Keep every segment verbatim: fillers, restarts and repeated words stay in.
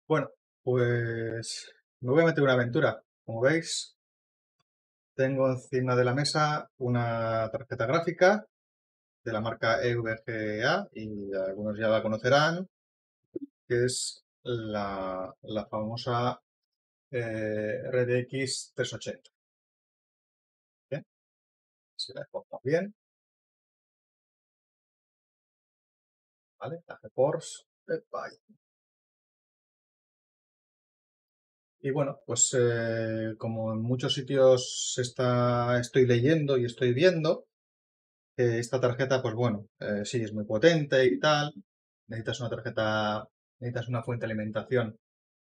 Bueno, pues me voy a meter en una aventura. Como veis, tengo encima de la mesa una tarjeta gráfica de la marca E V G A y algunos ya la conocerán, que es la, la famosa eh, R D X trescientos ochenta. Bien, si la enfocamos bien, ¿vale? La GeForce. Epa, ahí. Y bueno, pues eh, como en muchos sitios está, estoy leyendo y estoy viendo, que esta tarjeta, pues bueno, eh, sí, es muy potente y tal. Necesitas una tarjeta, necesitas una fuente de alimentación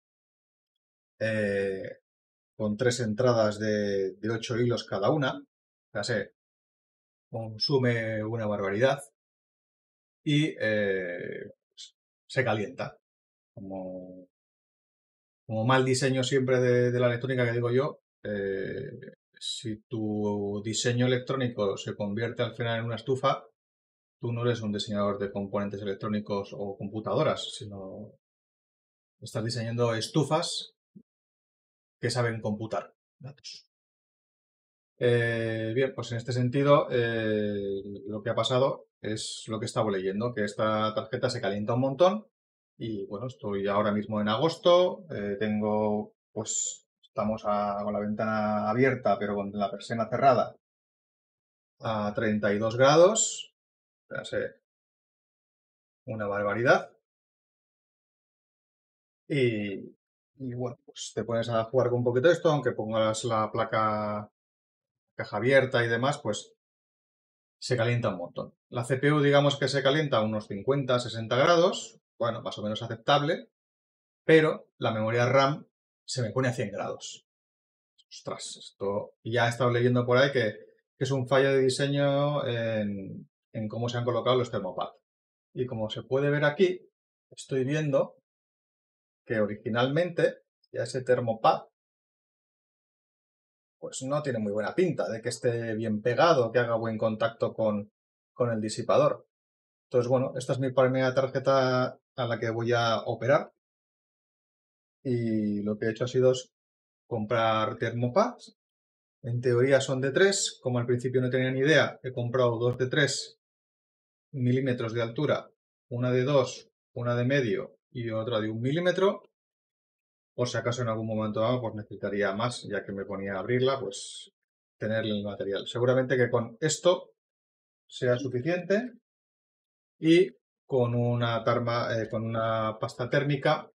eh, con tres entradas de, de ocho hilos cada una. O sea, se consume una barbaridad y eh, pues, se calienta. Como, como mal diseño siempre de, de la electrónica que digo yo, eh, si tu diseño electrónico se convierte al final en una estufa, tú no eres un diseñador de componentes electrónicos o computadoras, sino estás diseñando estufas que saben computar datos. Eh, bien, pues en este sentido, eh, lo que ha pasado es lo que estaba leyendo, que esta tarjeta se calienta un montón y bueno, estoy ahora mismo en agosto, eh, tengo, pues estamos a- con la ventana abierta pero con la persiana cerrada a treinta y dos grados, o sea, una barbaridad. Y, y bueno, pues te pones a jugar con un poquito esto, aunque pongas la placa caja abierta y demás, pues se calienta un montón. La C P U, digamos que se calienta a unos cincuenta, sesenta grados, bueno, más o menos aceptable, pero la memoria RAM se me pone a cien grados. Ostras, esto ya he estado leyendo por ahí que, que es un fallo de diseño en, en cómo se han colocado los thermopad. Y como se puede ver aquí, estoy viendo que originalmente ya ese thermopad pues no tiene muy buena pinta de que esté bien pegado, que haga buen contacto con, con el disipador. Entonces, bueno, esta es mi primera tarjeta a la que voy a operar y lo que he hecho ha sido comprar termopads. En teoría son de tres, como al principio no tenía ni idea, he comprado dos de tres milímetros de altura, una de dos, una de medio y otra de un milímetro. Por si acaso en algún momento dado pues necesitaría más, ya que me ponía a abrirla, pues tener el material. Seguramente que con esto sea suficiente y con una, tarma, eh, con una pasta térmica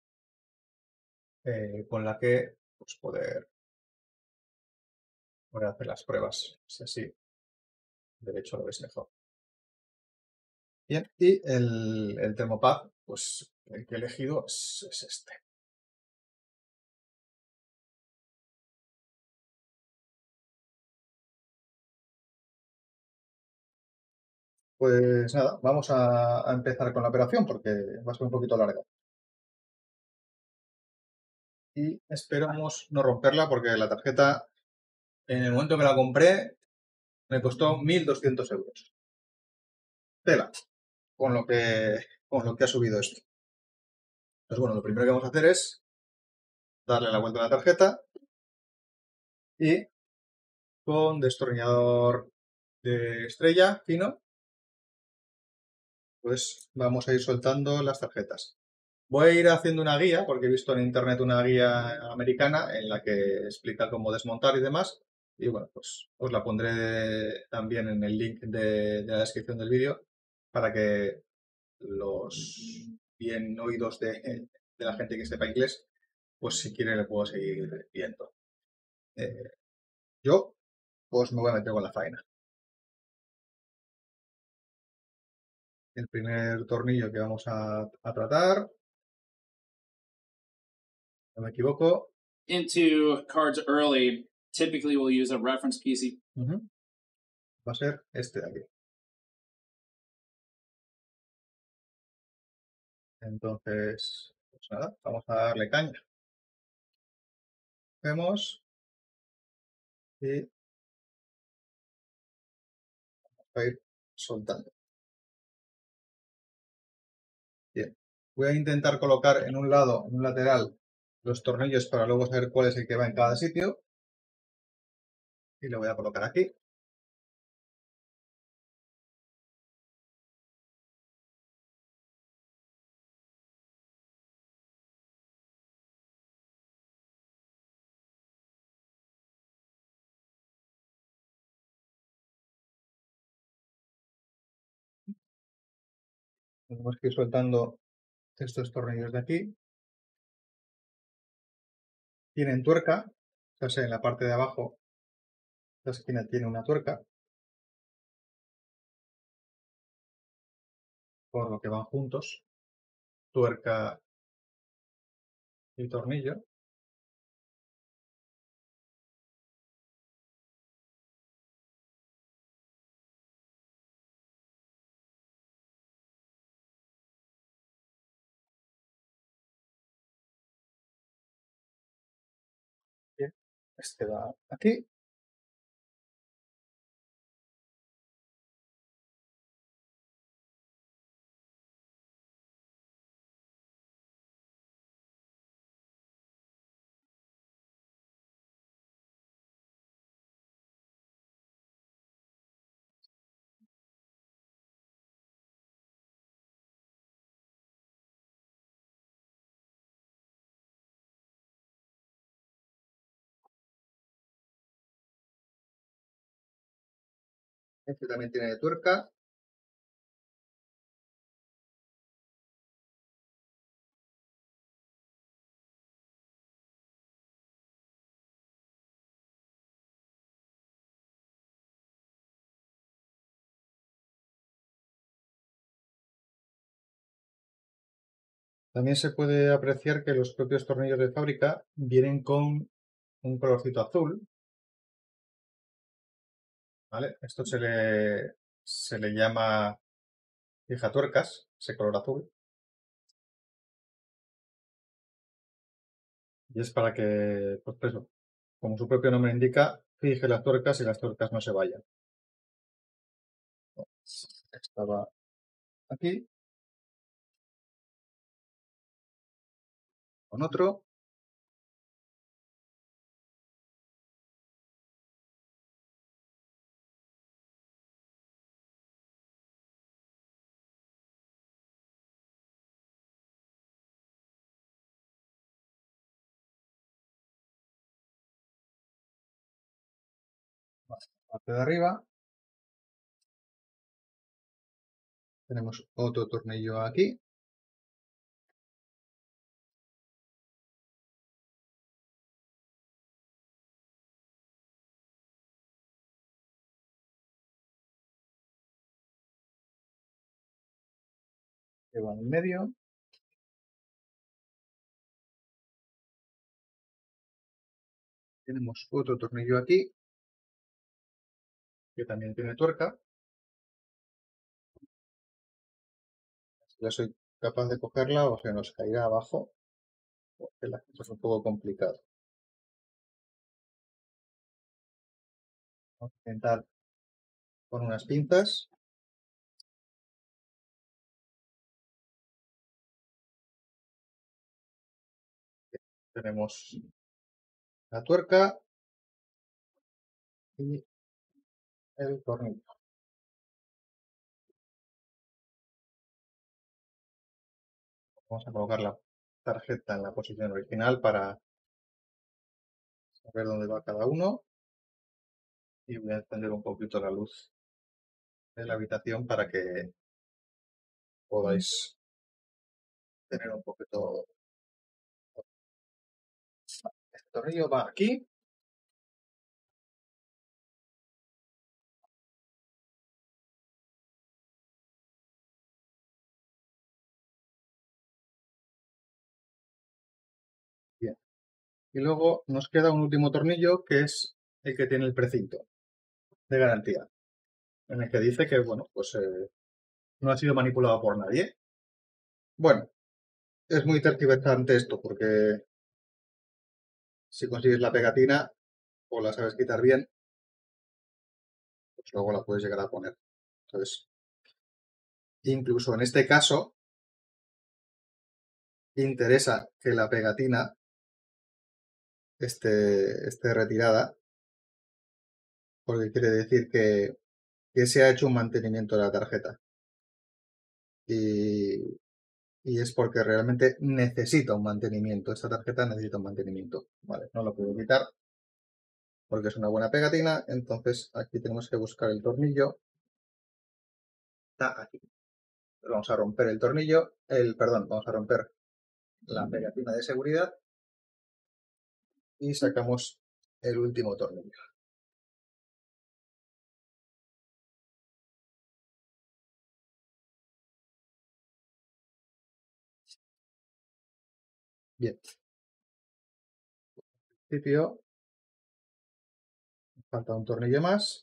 eh, con la que pues, poder, poder hacer las pruebas. Si así, de hecho, lo veis mejor. Bien, y el, el termopad, pues el que he elegido es, es este. Pues nada, vamos a, a empezar con la operación porque va a ser un poquito larga. Y esperamos no romperla porque la tarjeta, en el momento que la compré, me costó mil doscientos euros. Tela, con lo que, con lo que ha subido esto. Pues bueno, lo primero que vamos a hacer es darle la vuelta a la tarjeta y con destornillador de estrella fino, pues vamos a ir soltando las tarjetas. Voy a ir haciendo una guía, porque he visto en internet una guía americana en la que explica cómo desmontar y demás. Y bueno, pues os la pondré también en el link de, de la descripción del vídeo para que los bien oídos de, de la gente que sepa inglés, pues si quiere le puedo seguir viendo. Eh, yo, pues me voy a meter con la faena. El primer tornillo que vamos a, a tratar, no me equivoco. Into cards early, typically we'll use a reference P C. Uh-huh. Va a ser este de aquí. Entonces, pues nada, vamos a darle caña. Vemos y va a ir soltando. Bien, Voy a intentar colocar en un lado, en un lateral, los tornillos para luego saber cuál es el que va en cada sitio. Y lo voy a colocar aquí. Tenemos que ir soltando estos tornillos de aquí. Tienen tuerca, o sea, en la parte de abajo, la esquina tiene una tuerca, por lo que van juntos, tuerca y tornillo. Bien, este va aquí. Este también tiene tuerca. También se puede apreciar que los propios tornillos de fábrica vienen con un colorcito azul, ¿vale? Esto se le, se le llama fijatuercas, ese color azul. Y es para que, pues eso, como su propio nombre indica, fije las tuercas y las tuercas no se vayan. Estaba aquí, con otro. Parte de arriba. Tenemos otro tornillo aquí. Que va en medio. Tenemos otro tornillo aquí, que también tiene tuerca. Ya soy capaz de cogerla o se nos caerá abajo, porque la cosa es un poco complicado. Vamos a intentar con unas pinzas. Tenemos la tuerca y el tornillo. Vamos a colocar la tarjeta en la posición original para saber dónde va cada uno. Y voy a encender un poquito la luz de la habitación para que podáis tener un poquito. Este tornillo va aquí. Bien. Y luego nos queda un último tornillo que es el que tiene el precinto de garantía, en el que dice que, bueno, pues eh, no ha sido manipulado por nadie. Bueno, es muy tergiversante esto, porque si consigues la pegatina o la sabes quitar bien, pues luego la puedes llegar a poner. Entonces, incluso en este caso, interesa que la pegatina esté, esté retirada, porque quiere decir que, que se ha hecho un mantenimiento de la tarjeta. Y, y es porque realmente necesita un mantenimiento. Esta tarjeta necesita un mantenimiento. Vale, no lo puedo quitar porque es una buena pegatina. Entonces aquí tenemos que buscar el tornillo. Está aquí. Vamos a romper el tornillo, el, perdón, vamos a romper la pegatina de seguridad y sacamos el último tornillo. Bien. En principio, falta un tornillo más.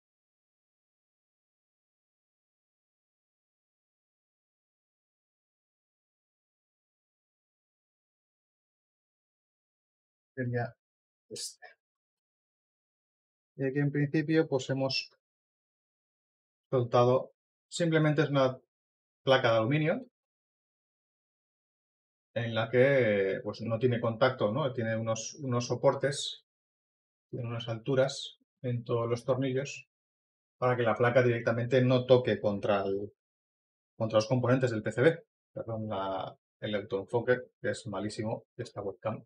Sería este. Y aquí en principio pues hemos soltado, simplemente es una placa de aluminio en la que pues no tiene contacto, ¿no? Tiene unos, unos soportes, tiene unas alturas en todos los tornillos para que la placa directamente no toque contra, el, contra los componentes del P C B. Perdón, la, el autoenfoque, que es malísimo de esta webcam.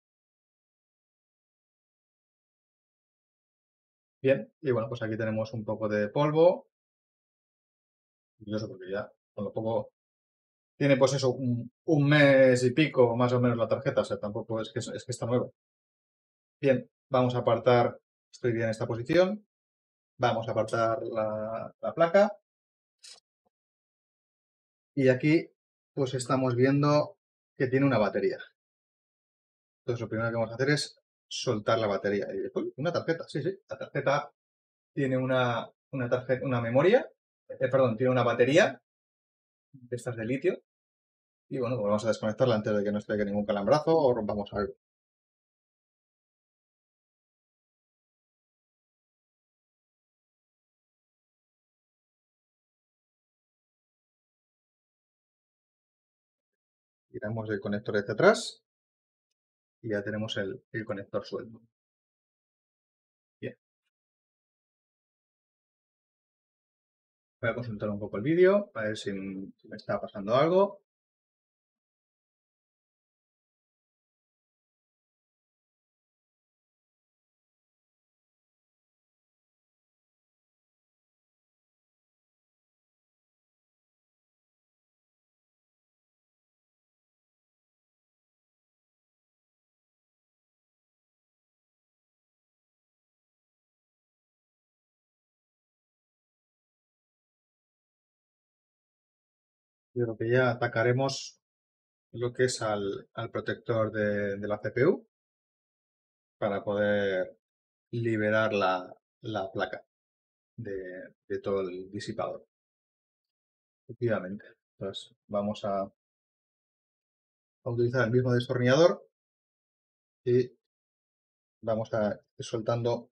Bien, y bueno, pues aquí tenemos un poco de polvo. Curioso porque ya, con lo poco, tiene pues eso, un, un mes y pico más o menos la tarjeta, o sea, tampoco es que, es, es que está nueva. Bien, vamos a apartar, estoy bien en esta posición, vamos a apartar la, la placa. Y aquí pues estamos viendo que tiene una batería. Entonces lo primero que vamos a hacer es soltar la batería. Y uy, una tarjeta, sí, sí, la tarjeta tiene una, una tarjeta, una memoria, eh, perdón, tiene una batería de estas de litio. Y bueno, pues vamos a desconectarla antes de que nos pegue ningún calambrazo o rompamos algo. Tiramos el conector hacia atrás y ya tenemos el, el conector suelto. Bien. Voy a consultar un poco el vídeo, a ver si, si me está pasando algo. Yo creo que ya atacaremos lo que es al, al protector de, de la C P U para poder liberar la, la placa de, de todo el disipador. Efectivamente. Entonces vamos a, a utilizar el mismo destornillador y vamos a ir soltando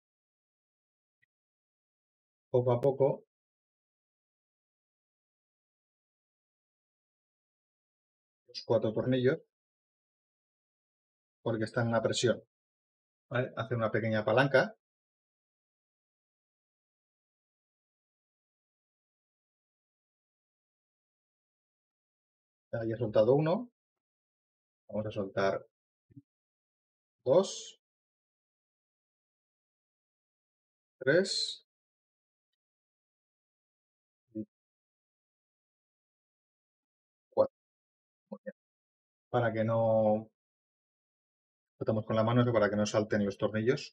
poco a poco los cuatro tornillos porque están en una presión. ¿Vale? Hace una pequeña palanca. Ya he soltado uno. Vamos a soltar dos, tres y cuatro. Muy bien. Para que no tratamos con la mano eso para que no salten los tornillos.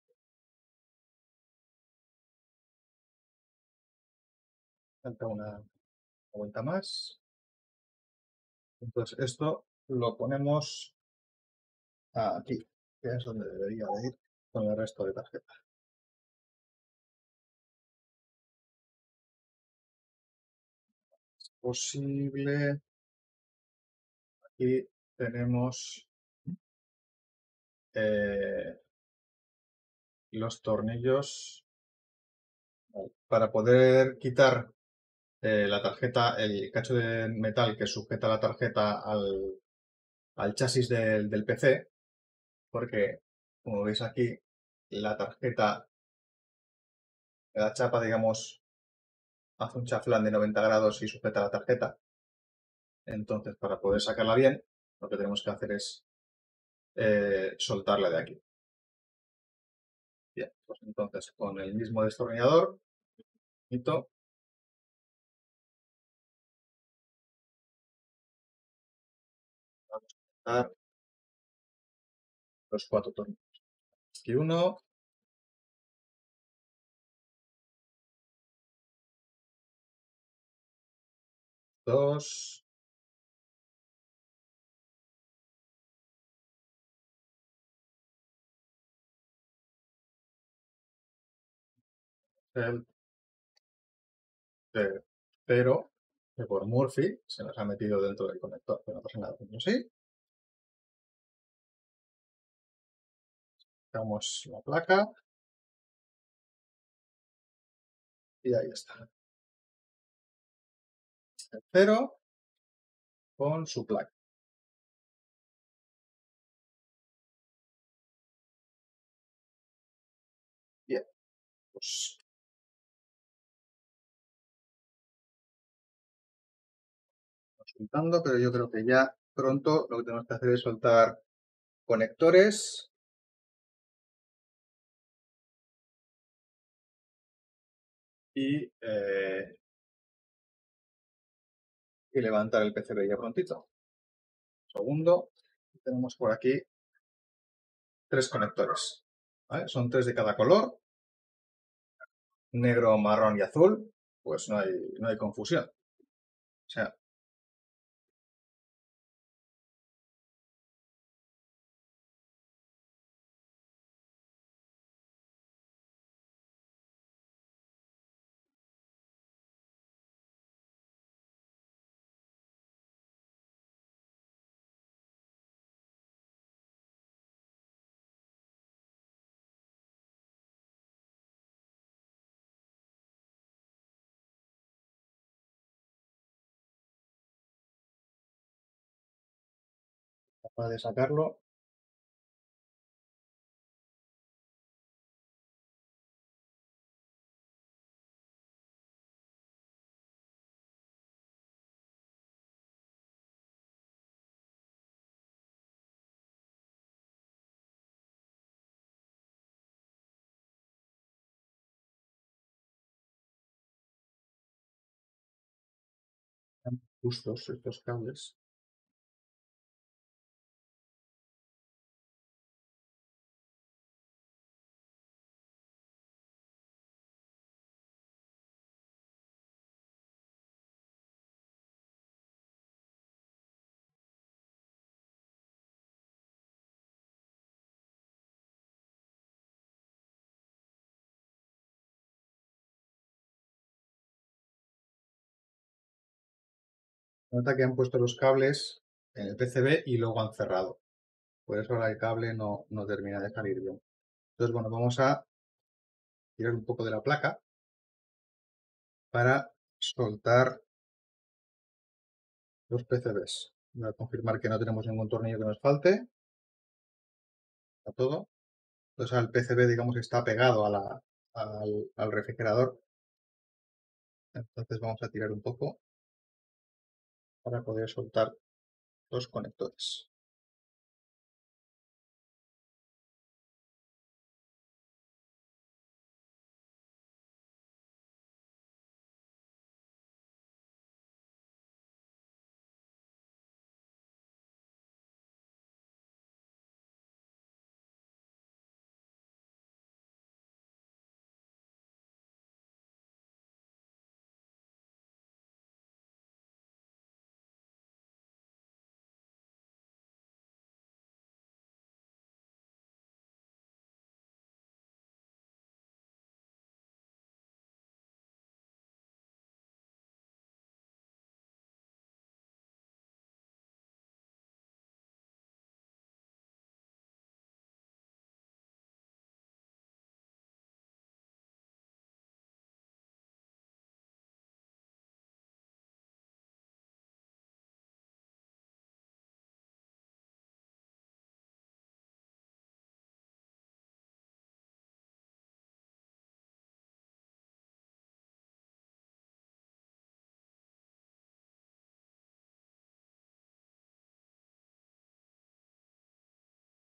Falta una vuelta más. Entonces esto lo ponemos aquí, que es donde debería de ir con el resto de tarjeta. Es posible. Aquí tenemos eh, los tornillos para poder quitar eh, la tarjeta, el cacho de metal que sujeta la tarjeta al, al chasis del, del P C, porque, como veis aquí, la tarjeta, la chapa, digamos, hace un chaflán de noventa grados y sujeta la tarjeta. Entonces, para poder sacarla bien, lo que tenemos que hacer es eh, soltarla de aquí. Bien, pues entonces con el mismo destornillador, quito, vamos a dar los cuatro tornillos. Aquí uno, dos, el tercero, que por Murphy se nos ha metido dentro del conector, pero no pasa nada, así. Sacamos la placa y ahí está. El cero con su placa. Bien, pues soltando, pero yo creo que ya pronto lo que tenemos que hacer es soltar conectores y, eh, y levantar el P C B ya prontito. Segundo, tenemos por aquí tres conectores, ¿vale? Son tres de cada color, negro, marrón y azul, pues no hay, no hay confusión. O sea, capaz de sacarlo. Están justos estos cables. Nota que han puesto los cables en el P C B y luego han cerrado. Por eso ahora el cable no, no termina de salir bien. Entonces, bueno, vamos a tirar un poco de la placa para soltar los P C Bs. Voy a confirmar que no tenemos ningún tornillo que nos falte. Está todo. Entonces el P C B, digamos, está pegado a la, al, al refrigerador. Entonces vamos a tirar un poco para poder soltar los conectores.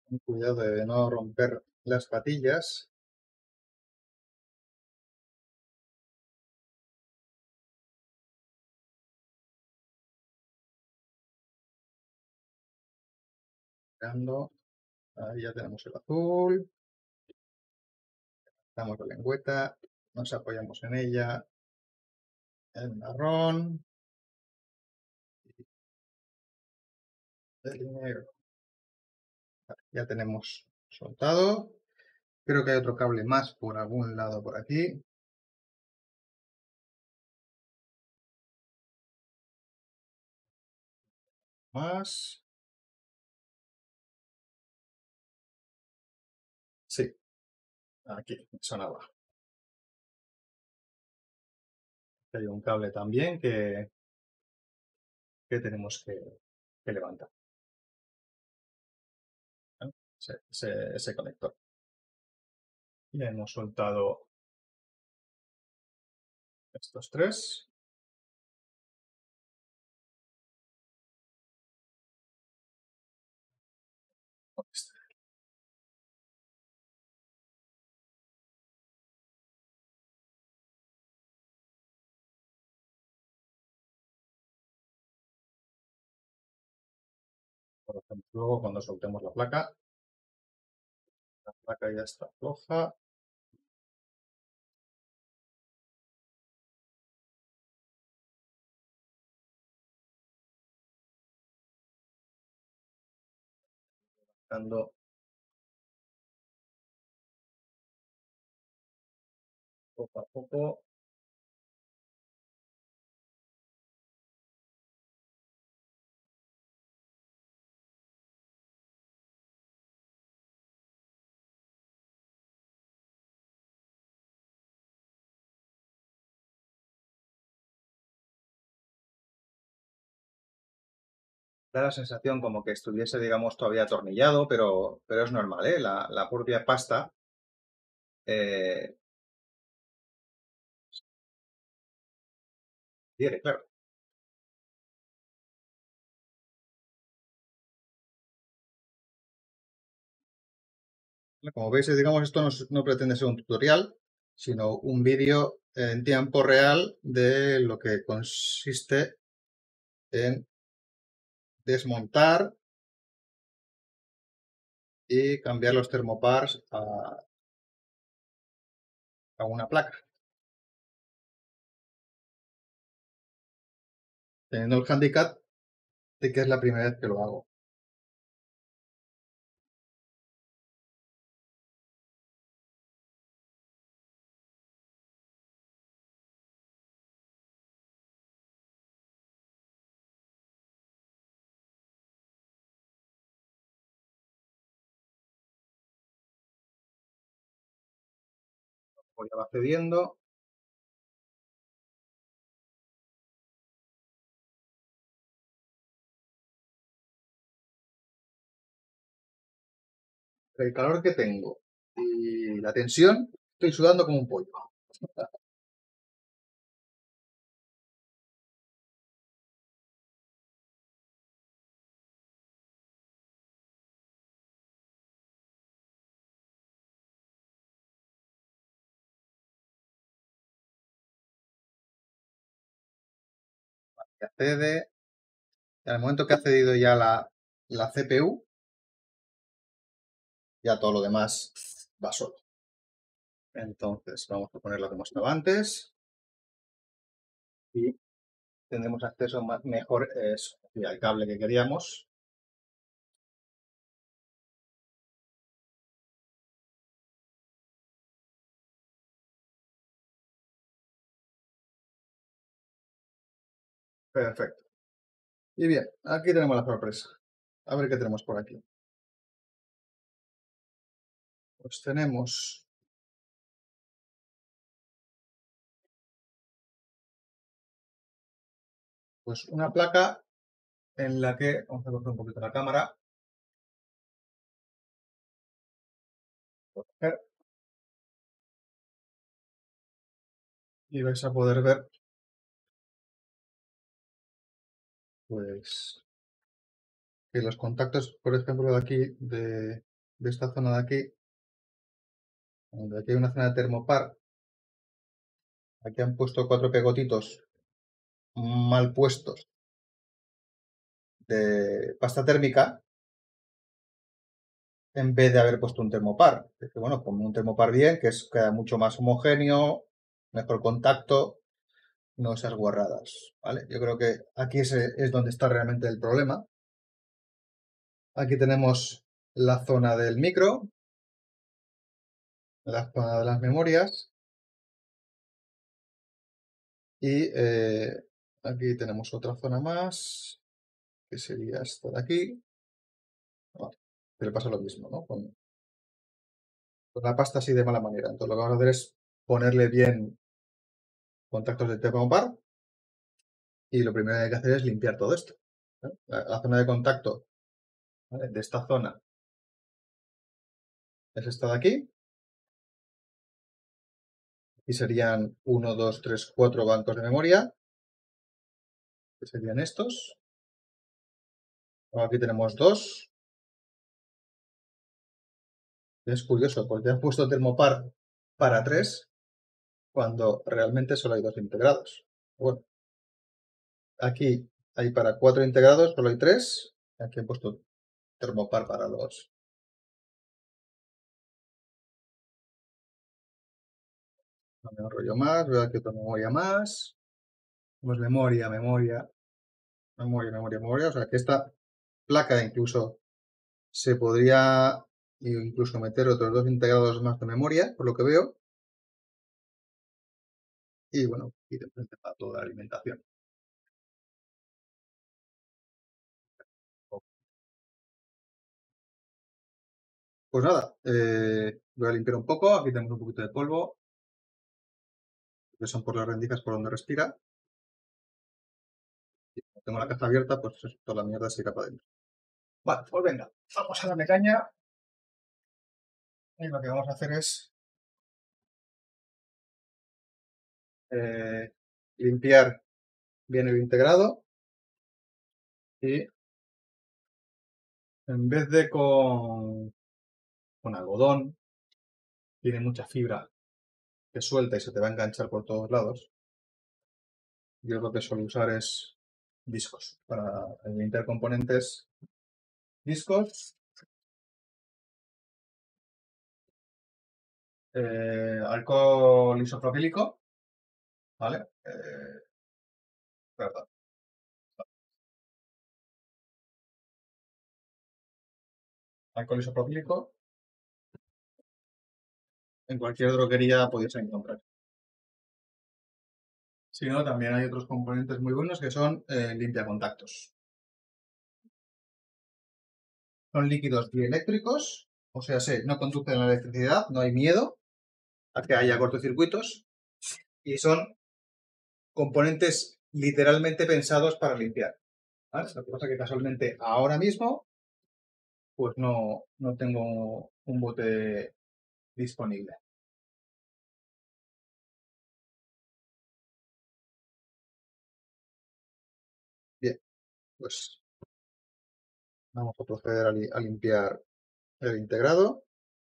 Cuidado de no romper las patillas. Mirando. Ahí ya tenemos el azul. Damos la lengüeta. Nos apoyamos en ella. El marrón. El negro. Vale, ya tenemos soltado. Creo que hay otro cable más por algún lado por aquí. Más. Sí, aquí sonaba. Hay un cable también que, que tenemos que, que levantar. ¿eh? Ese, ese- ese conector. Ya hemos soltado estos tres. Por ejemplo, luego cuando soltemos la placa, la placa ya está floja. Dando poco a poco. Da la sensación como que estuviese, digamos, todavía atornillado, pero, pero es normal, ¿eh? La, la propia pasta eh, adhiere, claro. Como veis, digamos, esto no, es- no pretende ser un tutorial, sino un vídeo en tiempo real de lo que consiste en desmontar y cambiar los termopars a, a una placa. Teniendo el handicap de que es la primera vez que lo hago. Pues ya va cediendo. El calor que tengo y la tensión, estoy sudando como un pollo. Ya cede. En el momento que ha cedido ya la, la C P U, ya todo lo demás va solo. Entonces vamos a ponerlo como estaba antes y tendremos acceso más, mejor eso, al cable que queríamos. Perfecto. Y bien, aquí tenemos la sorpresa. A ver qué tenemos por aquí. Pues tenemos pues una placa en la que, vamos a coger un poquito la cámara, y vais a poder ver pues que los contactos, por ejemplo, de aquí de de esta zona de aquí, donde aquí hay una zona de termopar, aquí han puesto cuatro pegotitos mal puestos de pasta térmica, en vez de haber puesto un termopar. Es que, bueno, ponme un termopar bien, que es, queda mucho más homogéneo, mejor contacto, no esas guarradas, ¿vale? Yo creo que aquí ese es donde está realmente el problema. Aquí tenemos la zona del micro, la zona de las memorias, y eh, aquí tenemos otra zona más, que sería esta de aquí. Vale, pero pasa lo mismo, ¿no? Con, con la pasta así de mala manera. Entonces lo que vamos a hacer es ponerle bien contactos de termopar, y lo primero que hay que hacer es limpiar todo esto, ¿eh? La, la zona de contacto, ¿vale?, de esta zona es esta de aquí, y serían uno, dos, tres, cuatro bancos de memoria, que serían estos. Luego aquí tenemos dos. Es curioso, porque han puesto termopar para tres cuando realmente solo hay dos integrados. Bueno, aquí hay para cuatro integrados, solo hay tres. Aquí he puesto termopar para los. No me enrollo más, veo aquí otra memoria más. Pues memoria, memoria, memoria, memoria, memoria. O sea que esta placa incluso se podría incluso meter otros dos integrados más de memoria, por lo que veo. Y bueno, y después está toda la alimentación. Pues nada, eh, voy a limpiar un poco. Aquí tenemos un poquito de polvo, que son por las rendijas por donde respira. Y como tengo la caja abierta, pues toda la mierda se irá para adentro. Vale, pues venga, vamos a darle caña. Y lo que vamos a hacer es eh, limpiar bien el integrado. Y en vez de con, con algodón, tiene mucha fibra que suelta y se te va a enganchar por todos lados. Yo lo que suelo usar es discos para limpiar componentes. Discos, eh, alcohol isopropílico, ¿vale? Eh, perdón. Alcohol isopropílico, en cualquier droguería podéis encontrar. Si no, también hay otros componentes muy buenos que son eh, limpiacontactos. Son líquidos dieléctricos, o sea, se, no conducen la electricidad, no hay miedo a que haya cortocircuitos, y son componentes literalmente pensados para limpiar, ¿vale? Lo que pasa es que casualmente ahora mismo pues no, no tengo un bote disponible. Bien, pues vamos a proceder a, li a limpiar el integrado.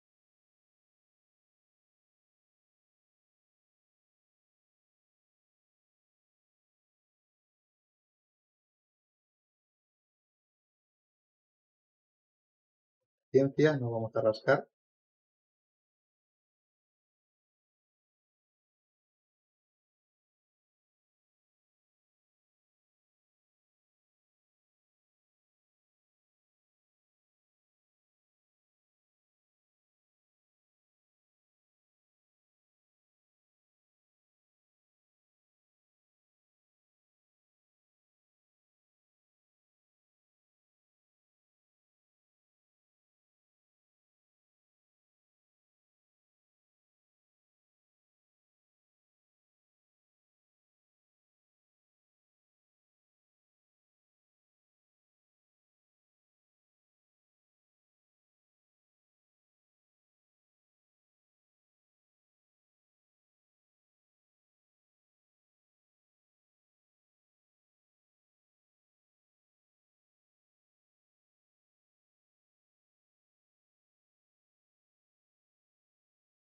Ciencia, no vamos a rascar.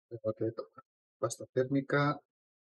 Lo que toca. Pasta térmica.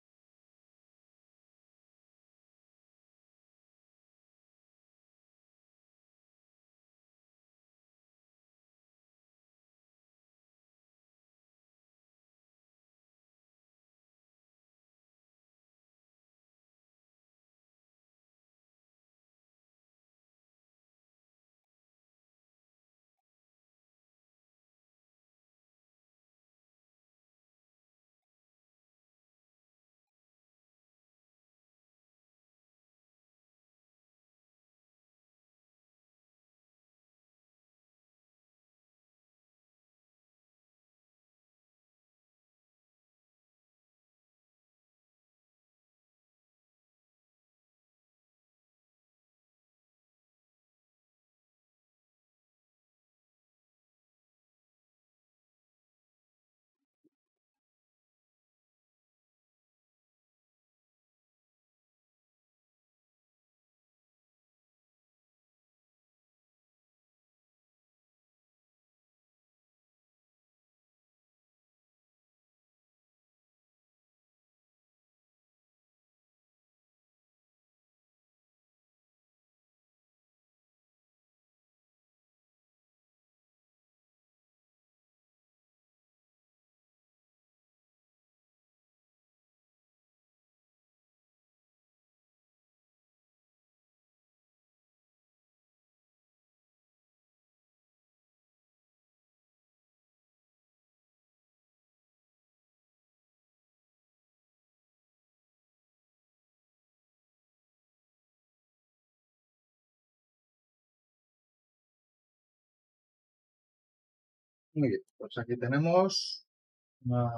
Muy bien, pues aquí tenemos una-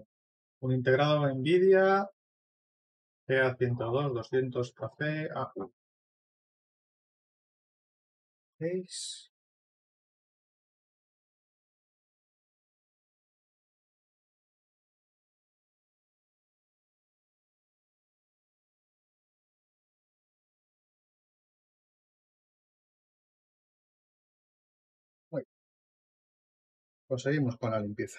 un integrado NVIDIA G A ciento dos, doscientos café A U. seis. Muy bien, pues seguimos con la limpieza.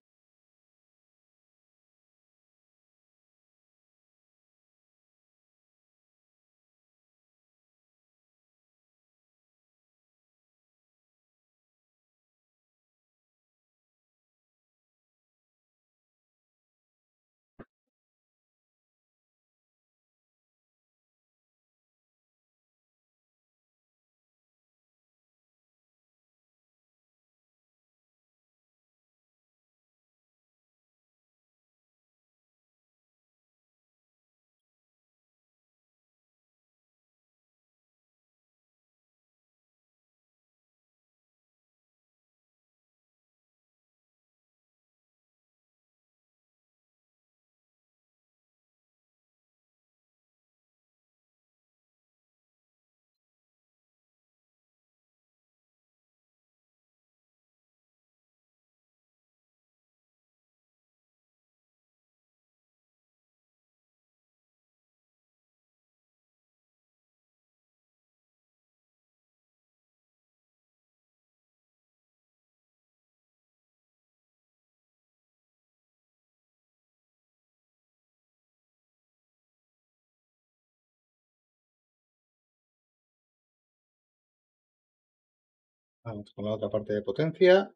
Vamos con la otra parte de potencia.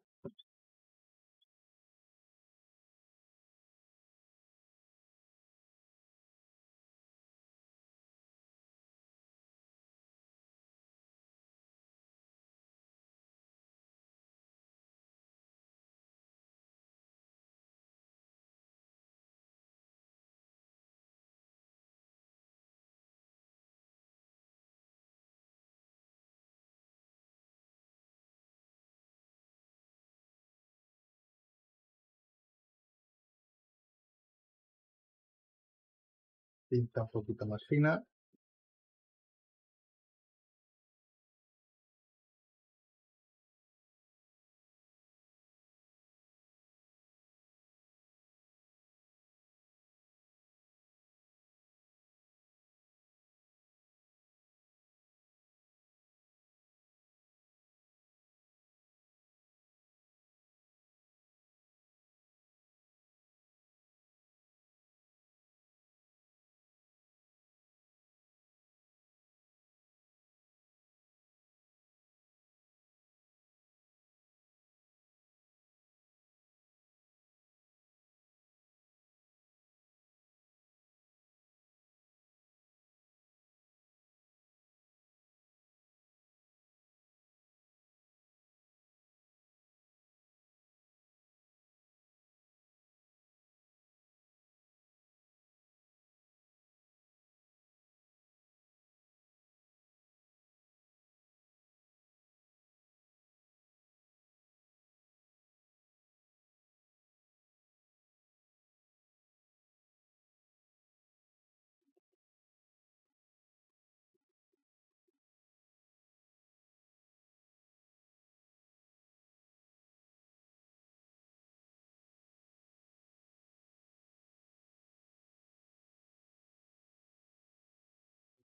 Tinta un poquito más fina.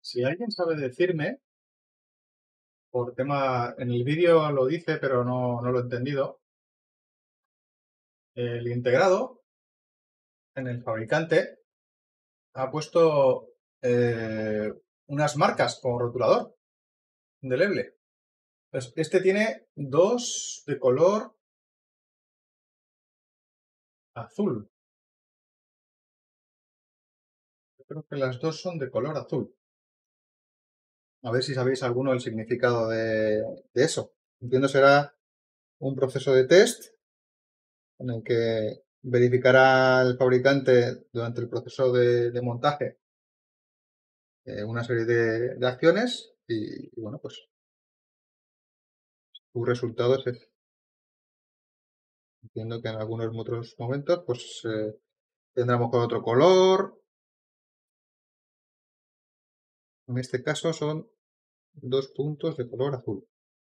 Si alguien sabe decirme, por tema, en el vídeo lo dice, pero no, no lo he entendido, el integrado en el fabricante ha puesto eh, unas marcas con rotulador indeleble. Pues este tiene dos de color azul. Yo creo que las dos son de color azul. A ver si sabéis alguno el significado de, de eso. Entiendo será un proceso de test en el que verificará el fabricante durante el proceso de, de montaje eh, una serie de, de acciones y, y, bueno, pues su resultado es ese. Entiendo que en algunos otros momentos pues eh, tendremos con otro color. En este caso son dos puntos de color azul.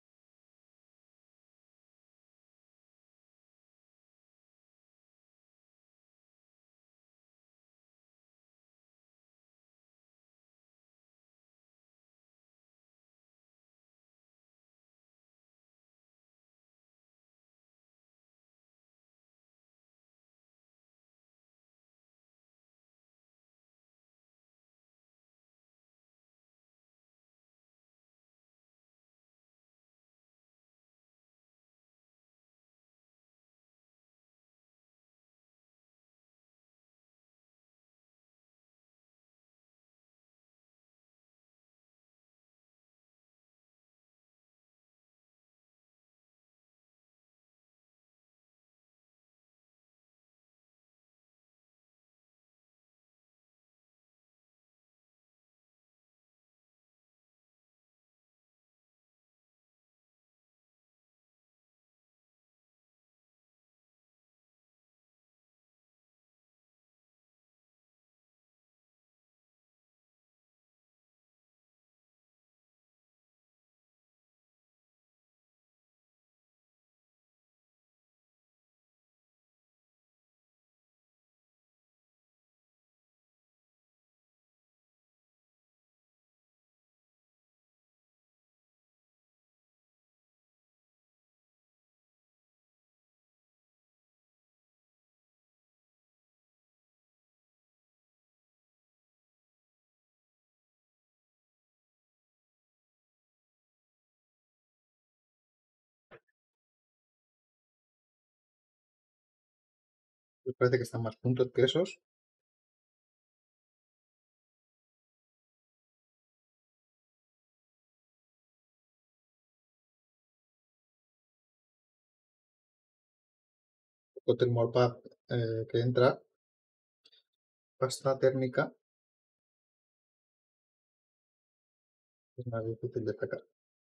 Me parece que están más juntos que esos. El Thermalpad eh, que entra, pasta térmica, es más difícil de sacar.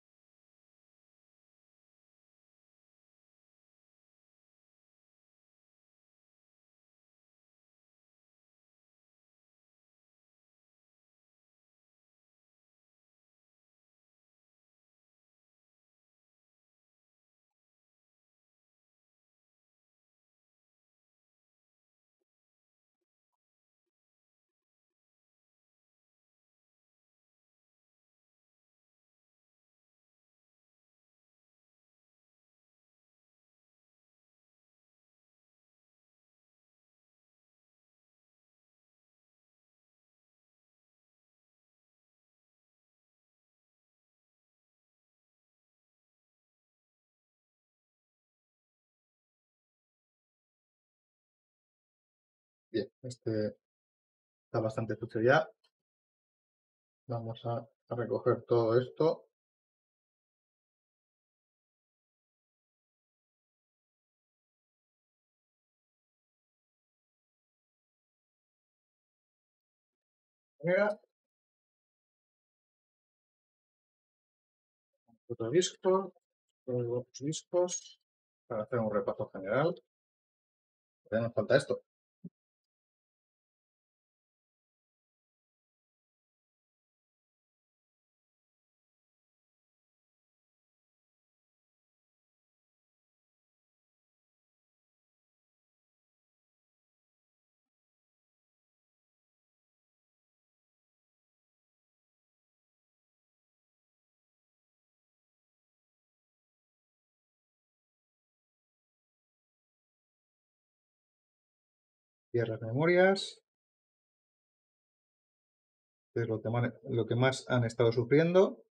Bien, este está bastante sucio ya. Vamos a, a recoger todo esto. Mira, otro disco, otros discos, para hacer un repaso general. Ya nos falta esto. Cierra memorias. Que es lo que, más, lo que más han estado sufriendo.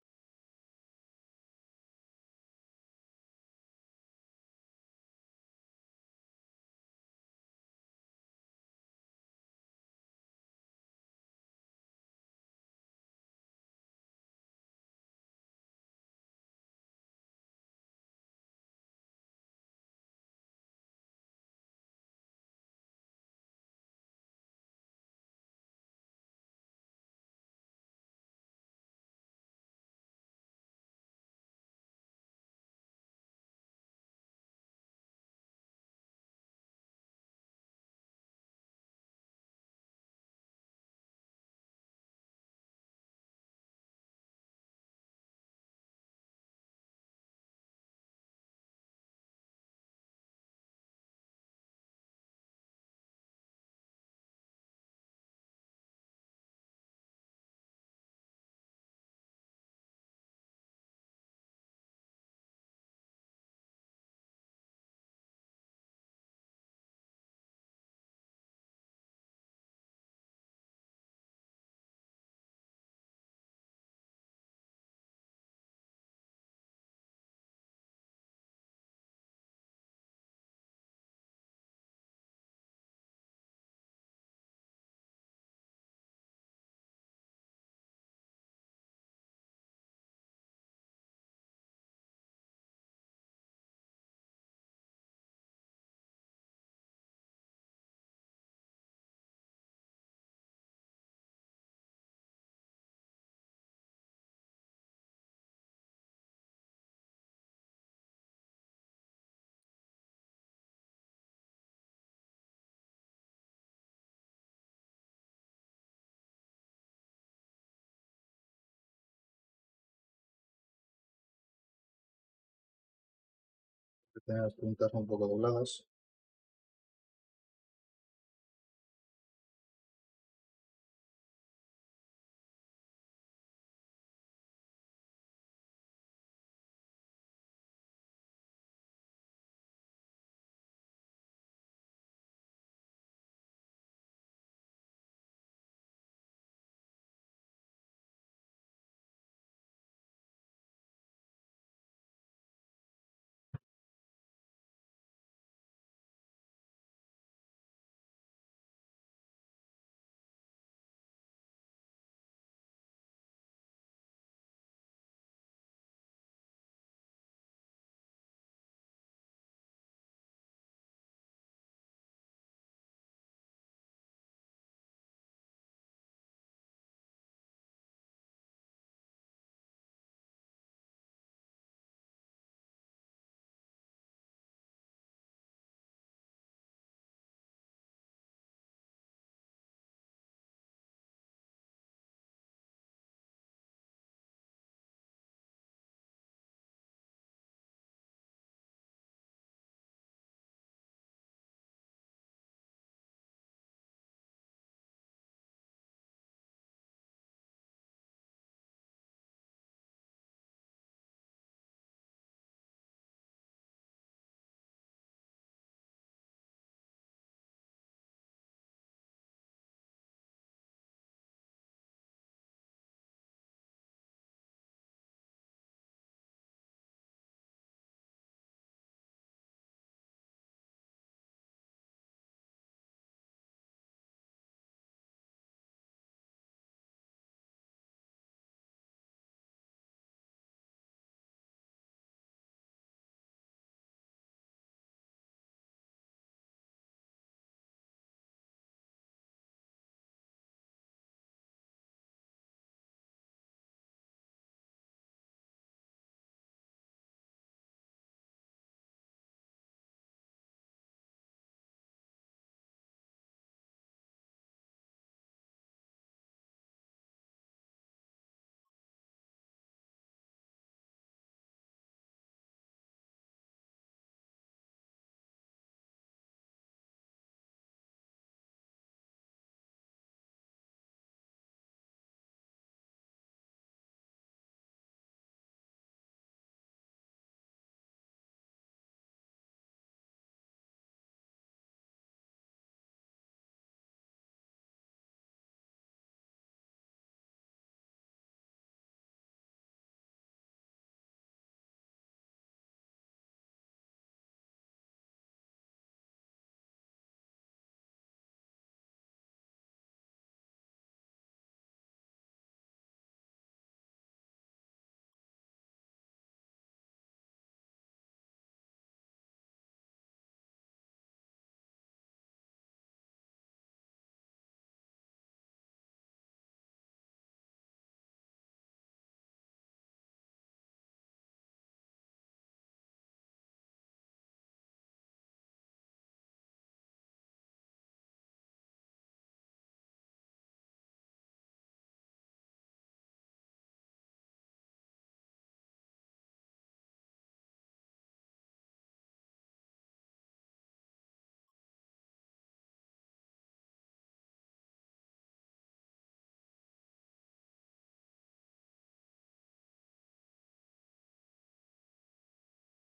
Tener las puntas un poco dobladas.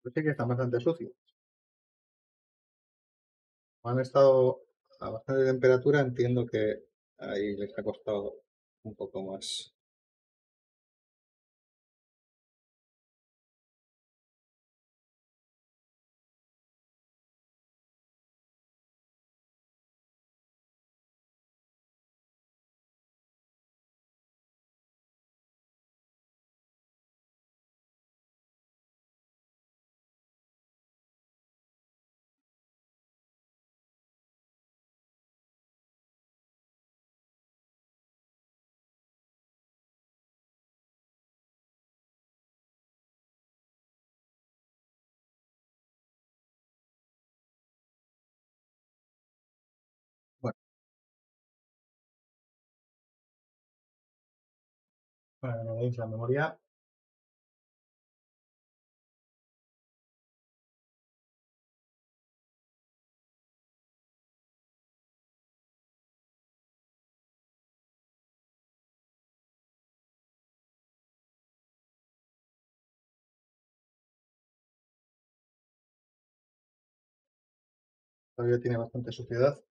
Pues sí que están bastante sucios. Han estado a bastante temperatura, entiendo que ahí les ha costado un poco más. Bueno, bueno, me veis la memoria. Todavía tiene bastante suciedad.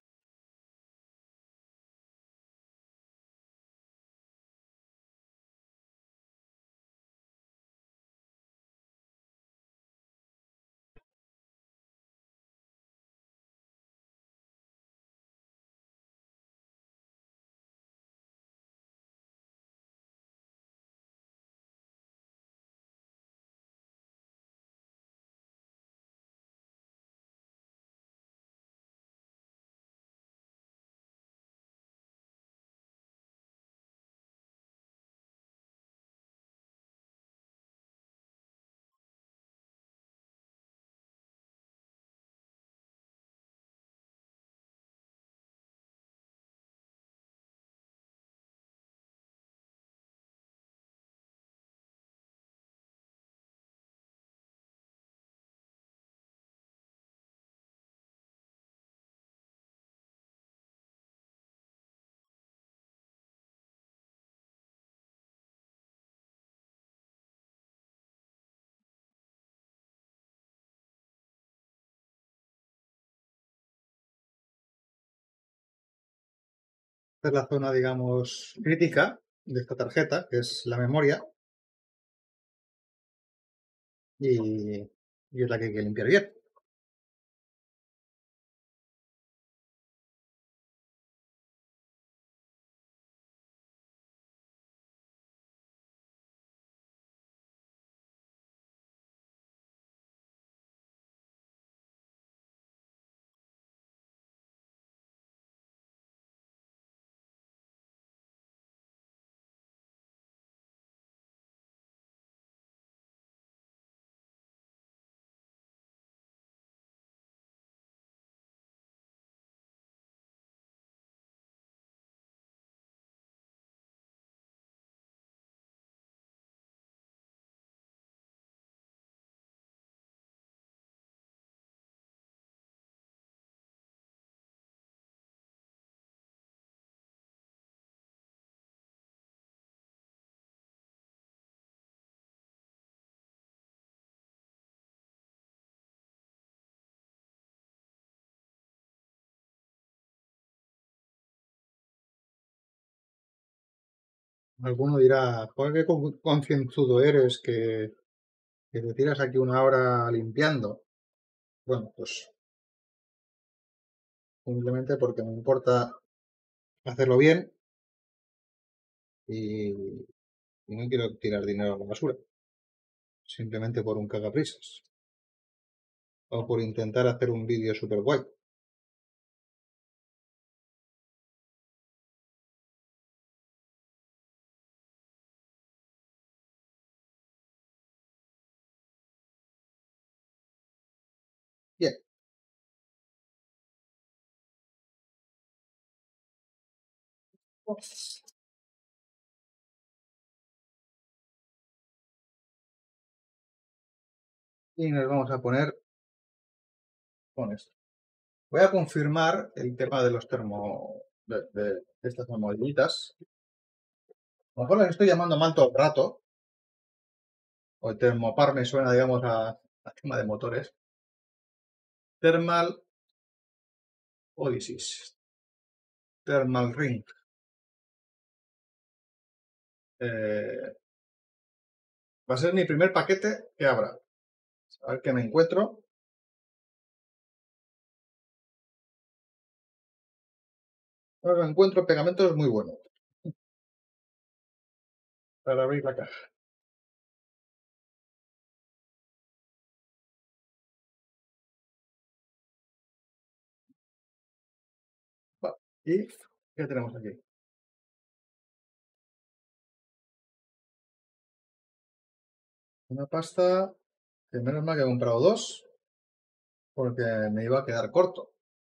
Esta es la zona, digamos, crítica de esta tarjeta, que es la memoria, y, y es la que hay que limpiar bien. Alguno dirá, joder, qué con- concienzudo eres que, que te tiras aquí una hora limpiando. Bueno, pues simplemente porque me importa hacerlo bien y, y no quiero tirar dinero a la basura, simplemente por un cagaprisas o por intentar hacer un vídeo super guay. Bien, y nos vamos a poner con esto. Voy a confirmar el tema de los termo, de, de estas almohadillitas. A lo mejor las estoy llamando mal todo el rato, o el termopar me suena, digamos, a, tema de motores. Thermal Oasis. Thermal Ring. Eh, va a ser mi primer paquete que abra. A ver qué me encuentro. Ahora encuentro pegamentos muy buenos para abrir la caja. Va. ¿Y qué tenemos aquí? Una pasta que menos mal que he comprado dos porque me iba a quedar corto.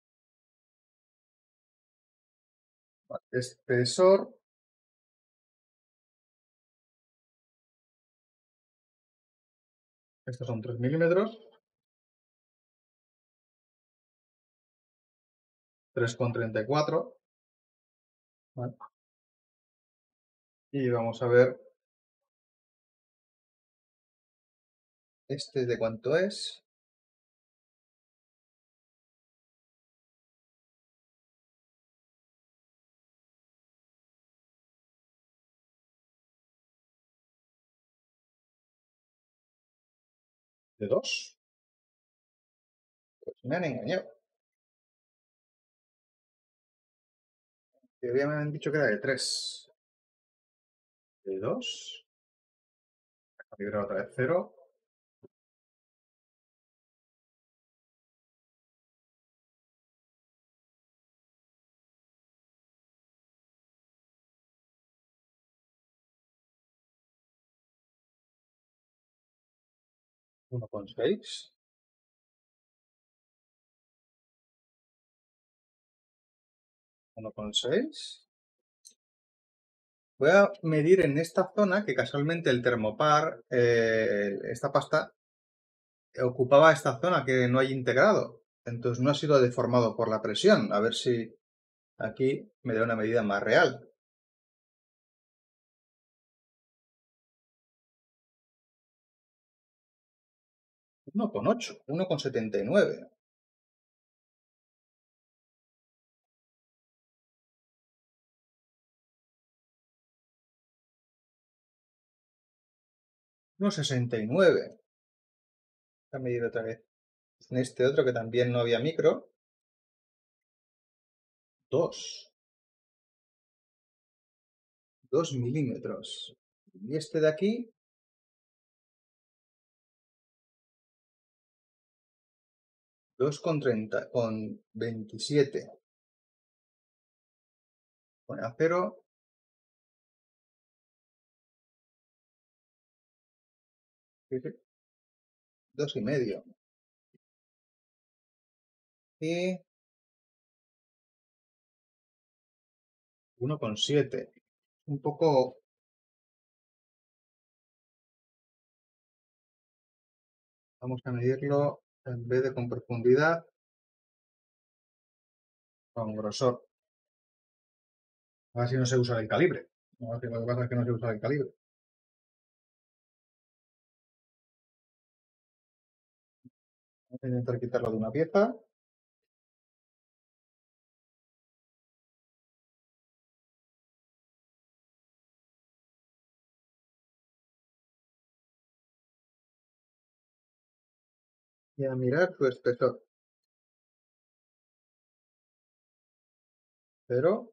Vale. Espesor. Estos son tres milímetros. tres coma treinta y cuatro. Vale. Y vamos a ver este de cuánto es. De dos. Pues me han engañado. Que me han dicho que era de tres. De dos. Calibrar otra vez cero. uno coma seis. uno coma seis. Voy a medir en esta zona que casualmente el termopar, eh, esta pasta, ocupaba esta zona que no hay integrado. Entonces no ha sido deformado por la presión. A ver si aquí me da una medida más real. uno coma ocho, uno coma setenta y nueve. uno coma sesenta y nueve. Voy a medir otra vez. En este otro que también no había micro. dos. dos milímetros. Y este de aquí. dos coma treinta, con veintisiete. Con acero. Dos y medio. Y uno coma siete. Un poco. Vamos a medirlo en vez de con profundidad, con grosor. A ver si no se usa el calibre. A ver si lo que pasa es que no se usa el calibre. Vamos a intentar quitarlo de una pieza. Y a mirar su espesor. Pero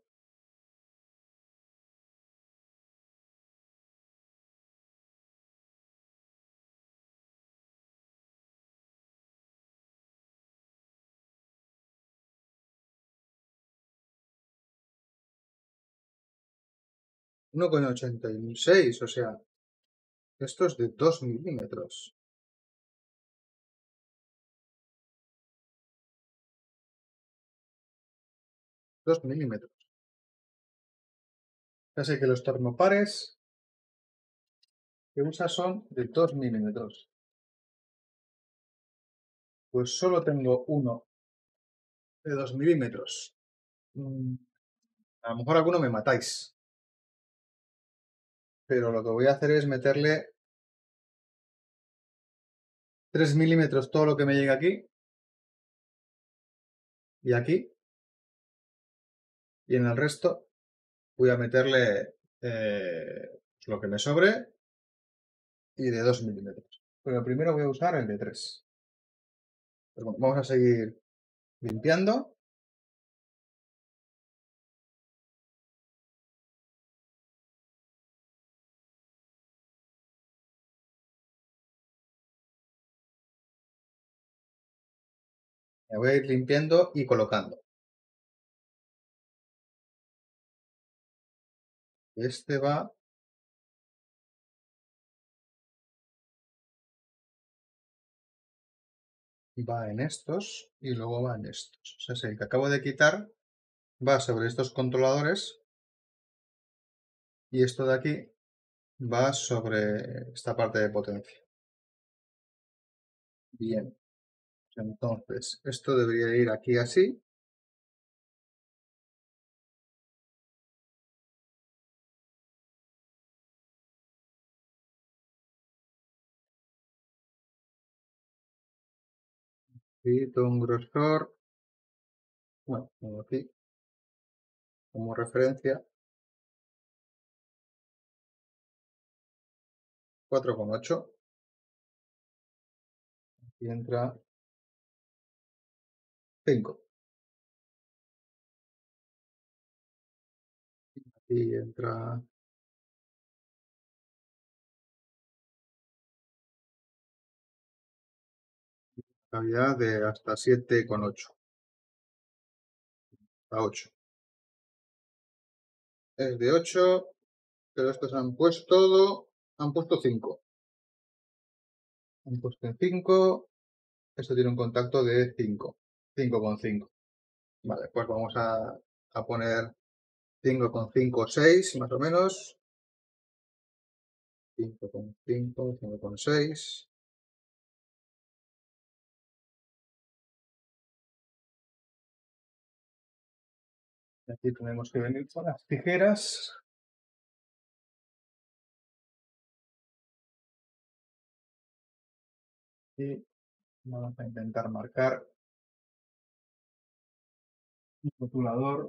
uno coma ochenta y seis, o sea, esto es de dos milímetros. dos milímetros. Ya sé que los termopares que usa son de dos milímetros. Pues solo tengo uno de dos milímetros. Mm, A lo mejor alguno me matáis. Pero lo que voy a hacer es meterle tres milímetros todo lo que me llega aquí y aquí. Y en el resto voy a meterle eh, lo que me sobre y de dos milímetros. Pero primero voy a usar el de tres. Pero bueno, vamos a seguir limpiando. Me voy a ir limpiando y colocando. Este va va en estos y luego va en estos. O sea, si el que acabo de quitar va sobre estos controladores y esto de aquí va sobre esta parte de potencia. Bien, entonces esto debería ir aquí así. Y todo un grosor, bueno, pongo aquí como referencia, cuatro coma ocho. Y entra cinco. Y entra cavidad de hasta siete coma ocho. A ocho. Es de ocho, pero estos han puesto todo, han puesto cinco. Han puesto en cinco. Esto tiene un contacto de cinco. cinco coma cinco. Vale, pues vamos a, a poner cinco coma cinco, seis más o menos. cinco coma cinco, cinco coma seis. Aquí tenemos que venir con las tijeras. Y vamos a intentar marcar un rotulador.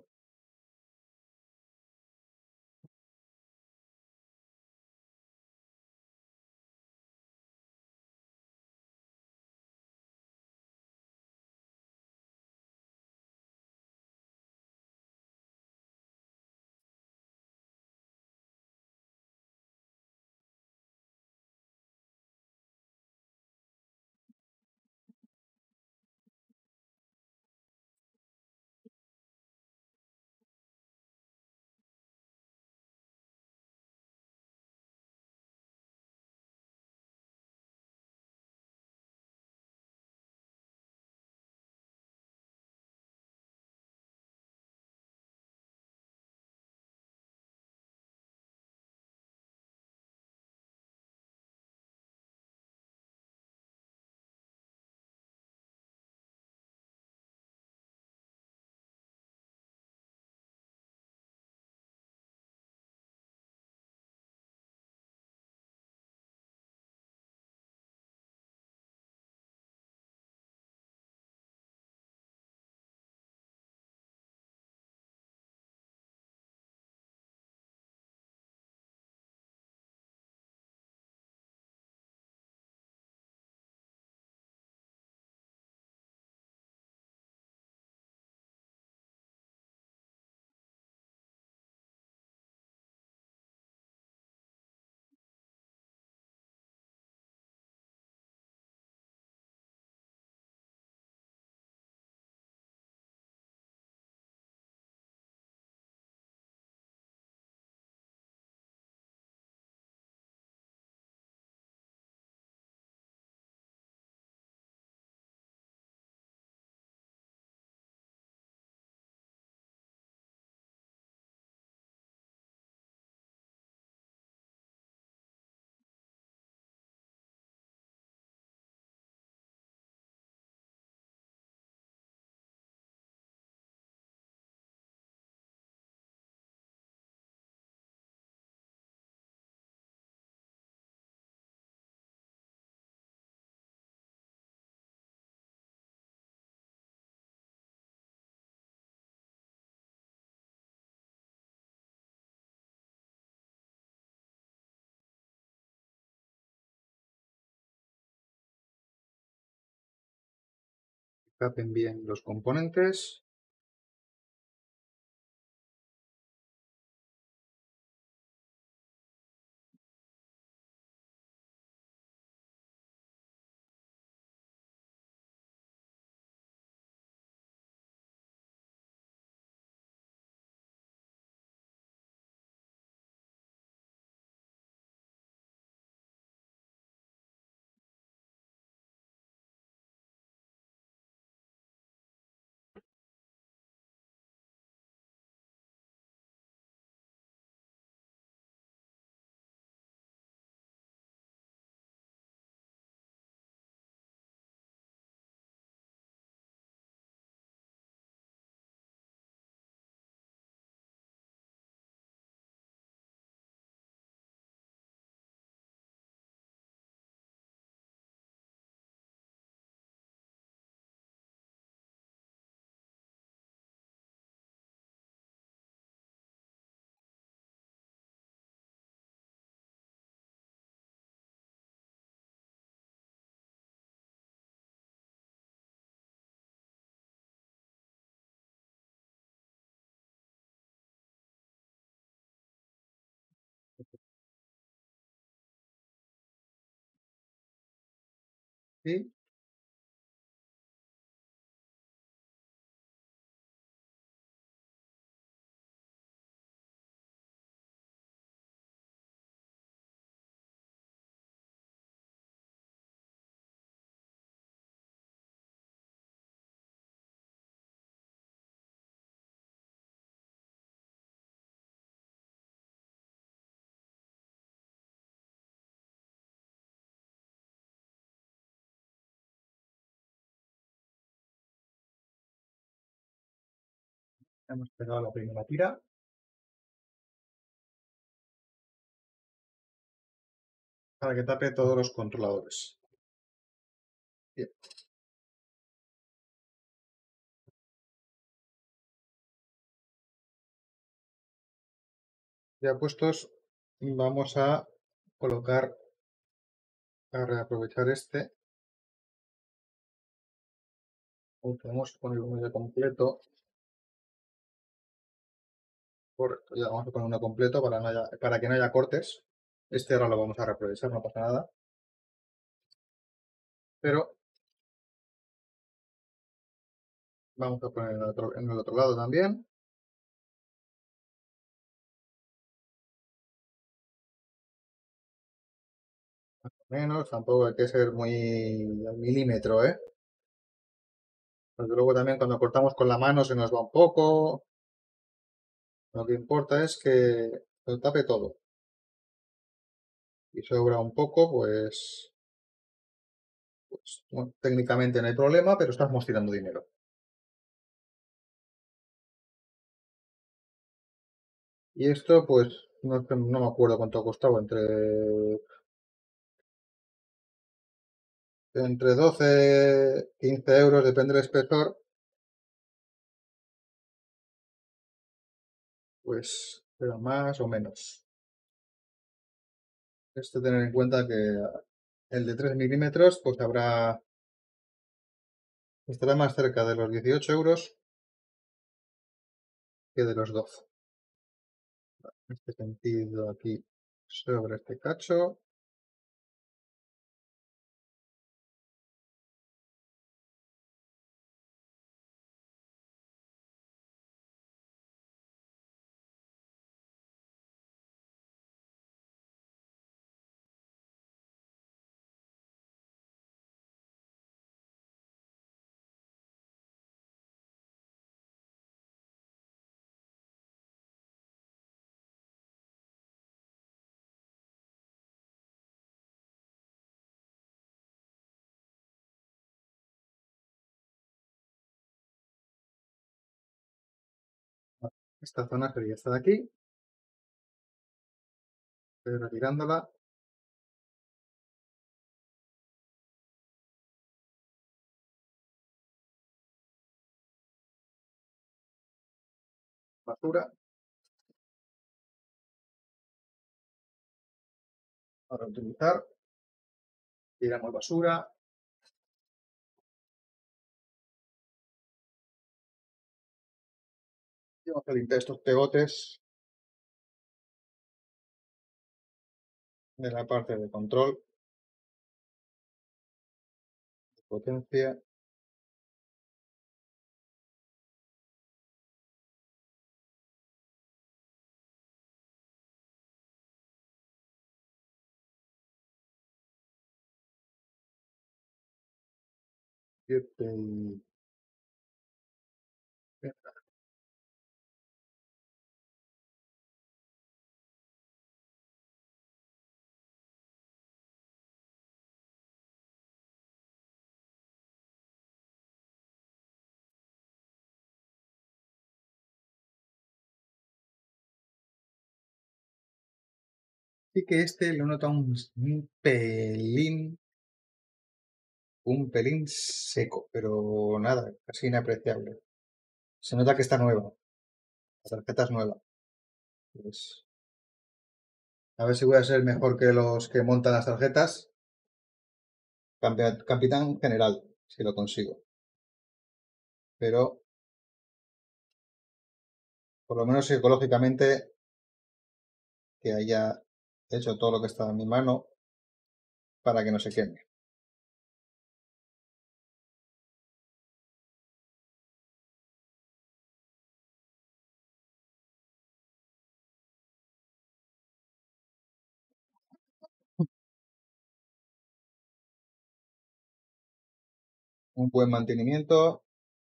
Tapen bien los componentes. Y hemos pegado la primera tira. Para que tape todos los controladores. Bien. Ya puestos, vamos a colocar, a reaprovechar este. O podemos poner uno ya completo. Correcto, ya vamos a poner uno completo para, no haya- para que no haya cortes. Este ahora lo vamos a reaprovechar, no pasa nada. Pero vamos a poner en el otro, en el otro lado también. Más o menos, tampoco hay que ser muy al milímetro, ¿eh? Porque luego también cuando cortamos con la mano se nos va un poco. Lo que importa es que lo tape todo. Y sobra un poco, pues, pues bueno, técnicamente no hay problema, pero estamos tirando dinero. Y esto, pues, no, sé- no me acuerdo cuánto ha costado, entre, entre doce quince euros, depende del espesor, pues, pero más o menos. Esto tener en cuenta que el de tres milímetros, pues habrá, estará más cerca de los dieciocho euros que de los doce. En este sentido, aquí sobre este cacho. Esta zona sería esta de aquí. Estoy retirándola. Basura. Para utilizar. Tiramos basura. Y vamos a limpiar estos pegotes de la parte de control, de potencia. Siete y... Sí que este lo nota un, un pelín, un pelín seco, pero nada, casi inapreciable. Se nota que está nueva, la tarjeta es nueva. Pues, a ver si voy a ser mejor que los que montan las tarjetas. Campe- Capitán general, si lo consigo. Pero, por lo menos psicológicamente, que haya hecho todo lo que está en mi mano para que no se queme. Un buen mantenimiento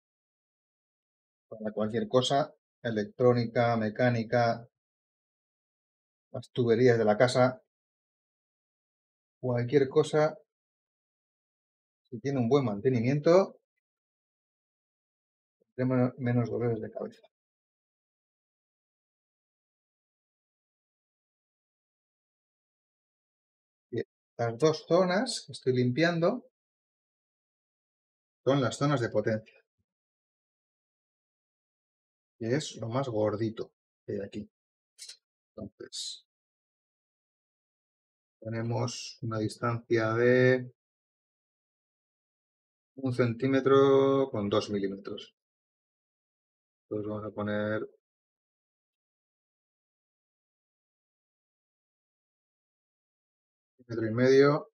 para cualquier cosa, electrónica, mecánica, las tuberías de la casa, cualquier cosa, si tiene un buen mantenimiento, tendremos menos dolores de cabeza. Bien, las dos zonas que estoy limpiando son las zonas de potencia, que es lo más gordito que hay aquí. Entonces, tenemos una distancia de un centímetro con dos milímetros. Entonces vamos a poner un metro y medio.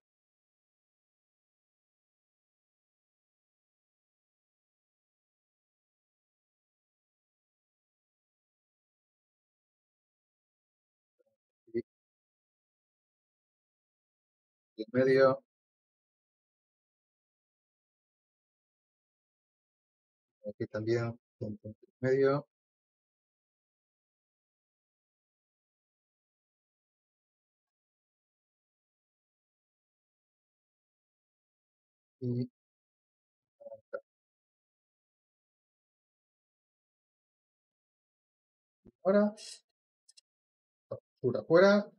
Y medio. Aquí también un punto y medio. Y ahora, basura fuera.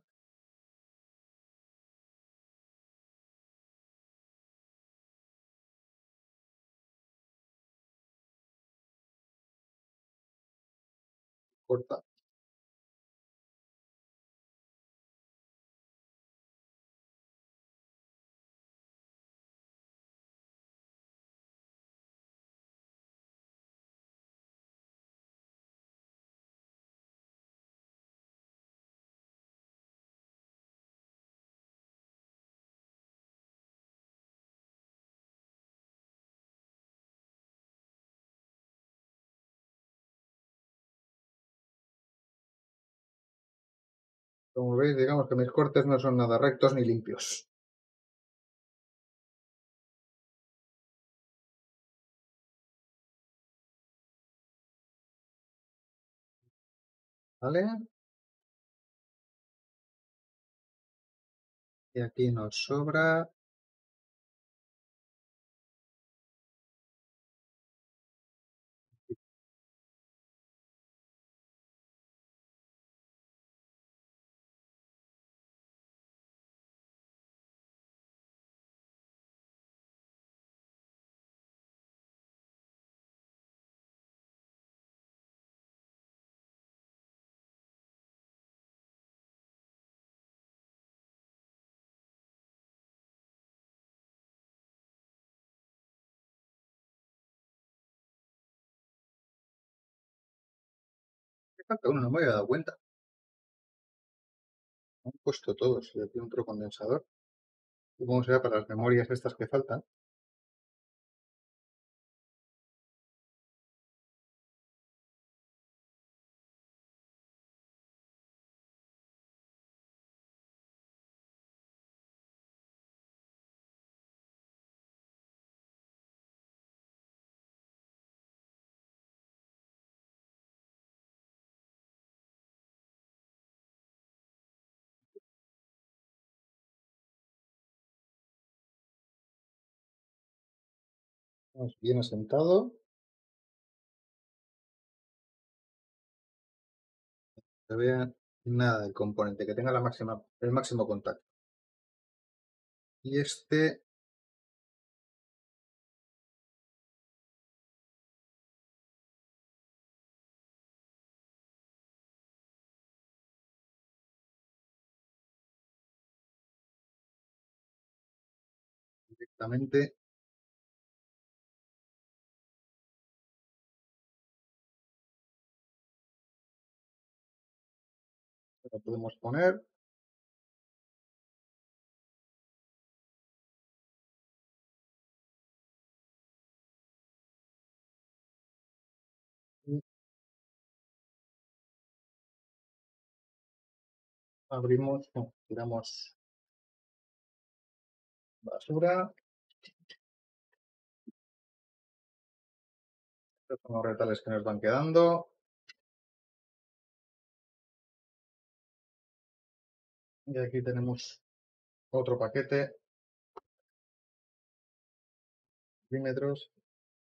Corta. Como veis, digamos que mis cortes no son nada rectos ni limpios. ¿Vale? Y aquí nos sobra falta uno, no me había dado cuenta. Han puesto todos. Y aquí otro condensador. Supongo que será para las memorias estas que faltan. Vamos bien asentado. No se vea nada del componente, que tenga la máxima, el máximo contacto. Y este directamente lo podemos poner. Y abrimos, no, tiramos basura. Estos son los retales que nos van quedando. Y aquí tenemos otro paquete, milímetros.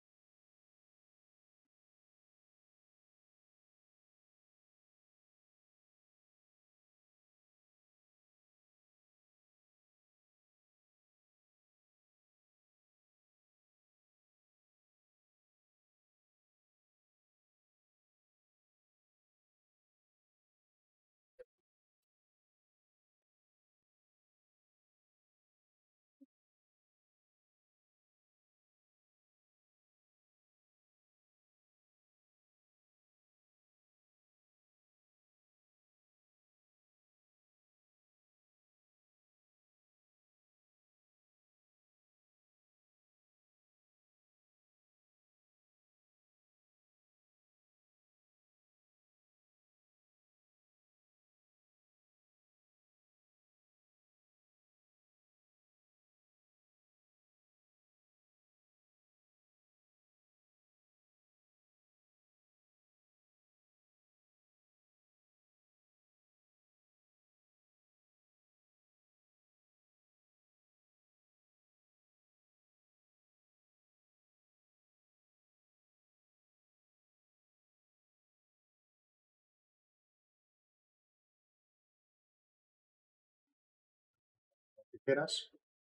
Tijeras.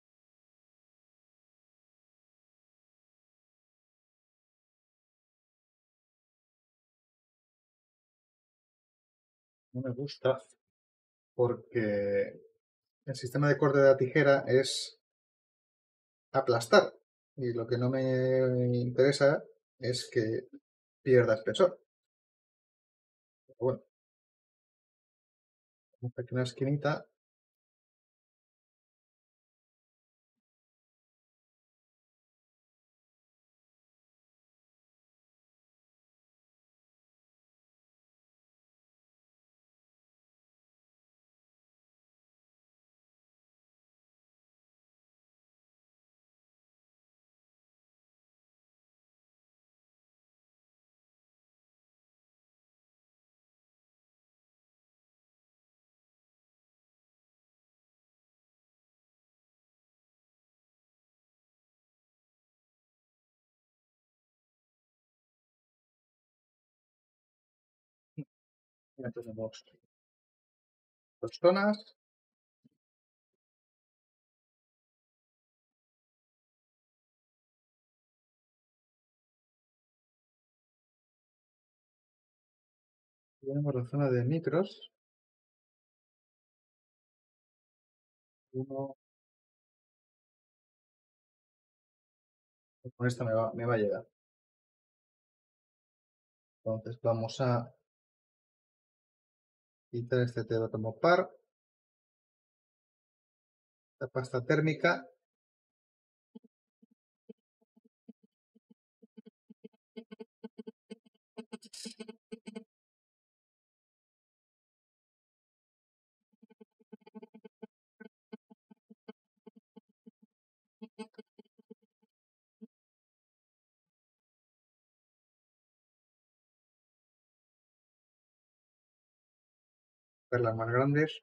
No me gusta porque el sistema de corte de la tijera es aplastar. Y lo que no me interesa es que pierda espesor. Pero bueno, vamos aquí una esquinita. Ya tenemos dos zonas. Tenemos la zona de micros. Uno, con esta me va, me va a llegar. Entonces vamos a quitar este teótomo par, la pasta térmica, verlas más grandes.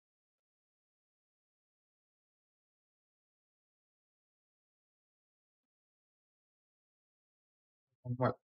Normal.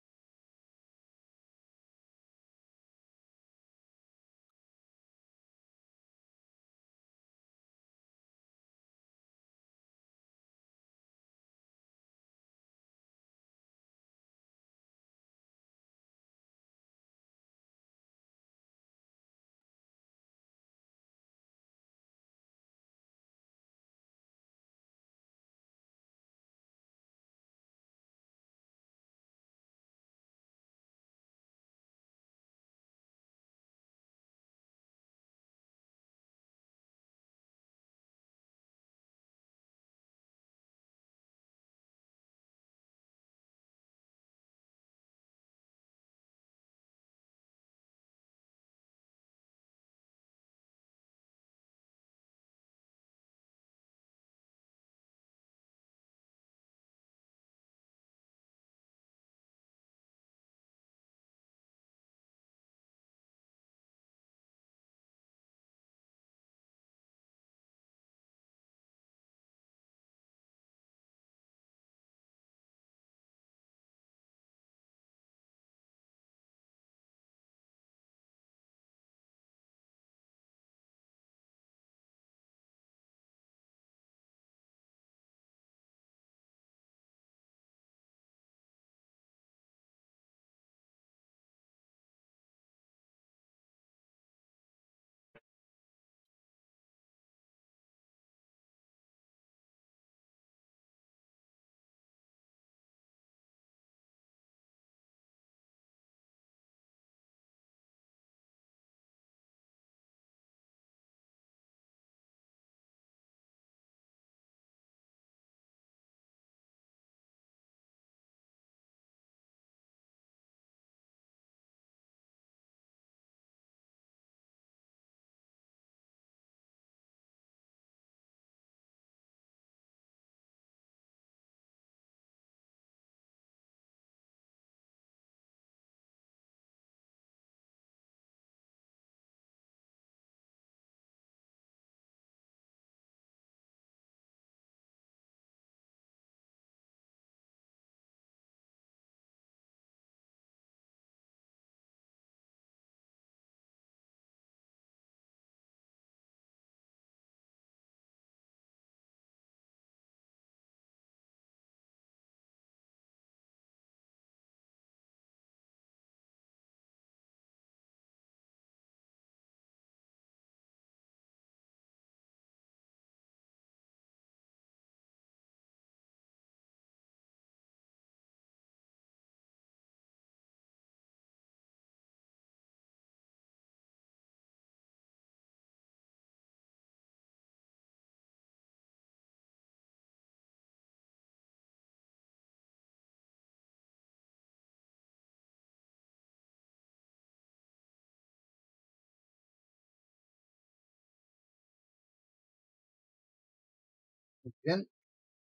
Muy bien.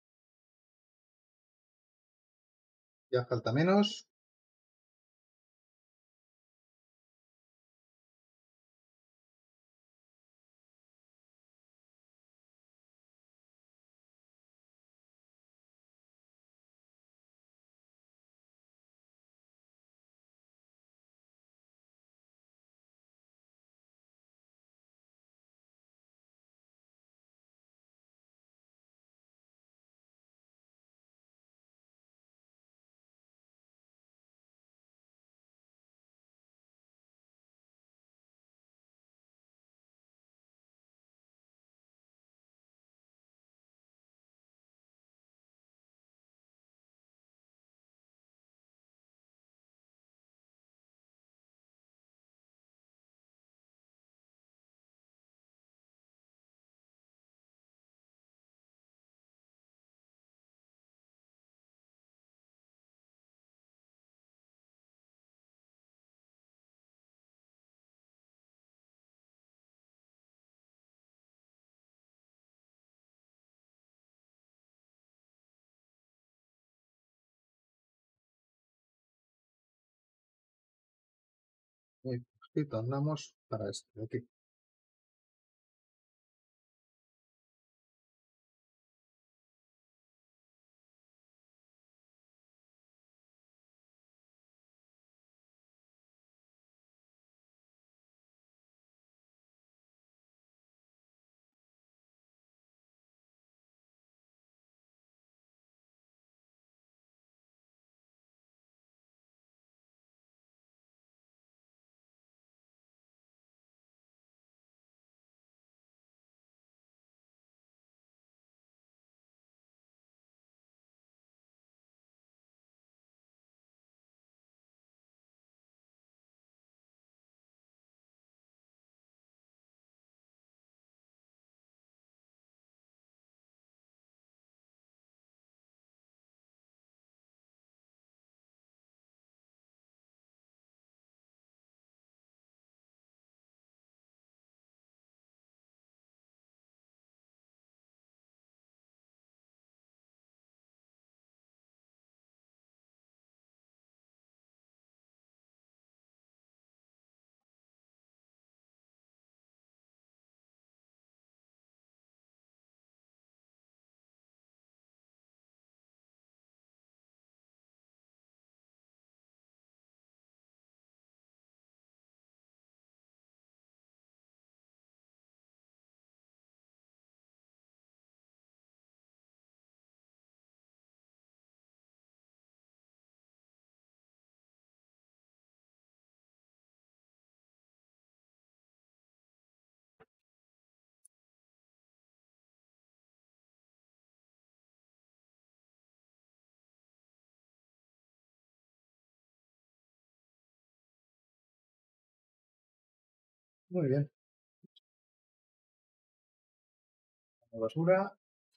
Ya falta menos. Muy poquito andamos para este de aquí. Muy bien. La basura.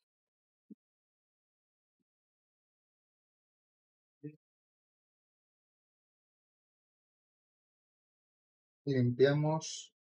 Limpiamos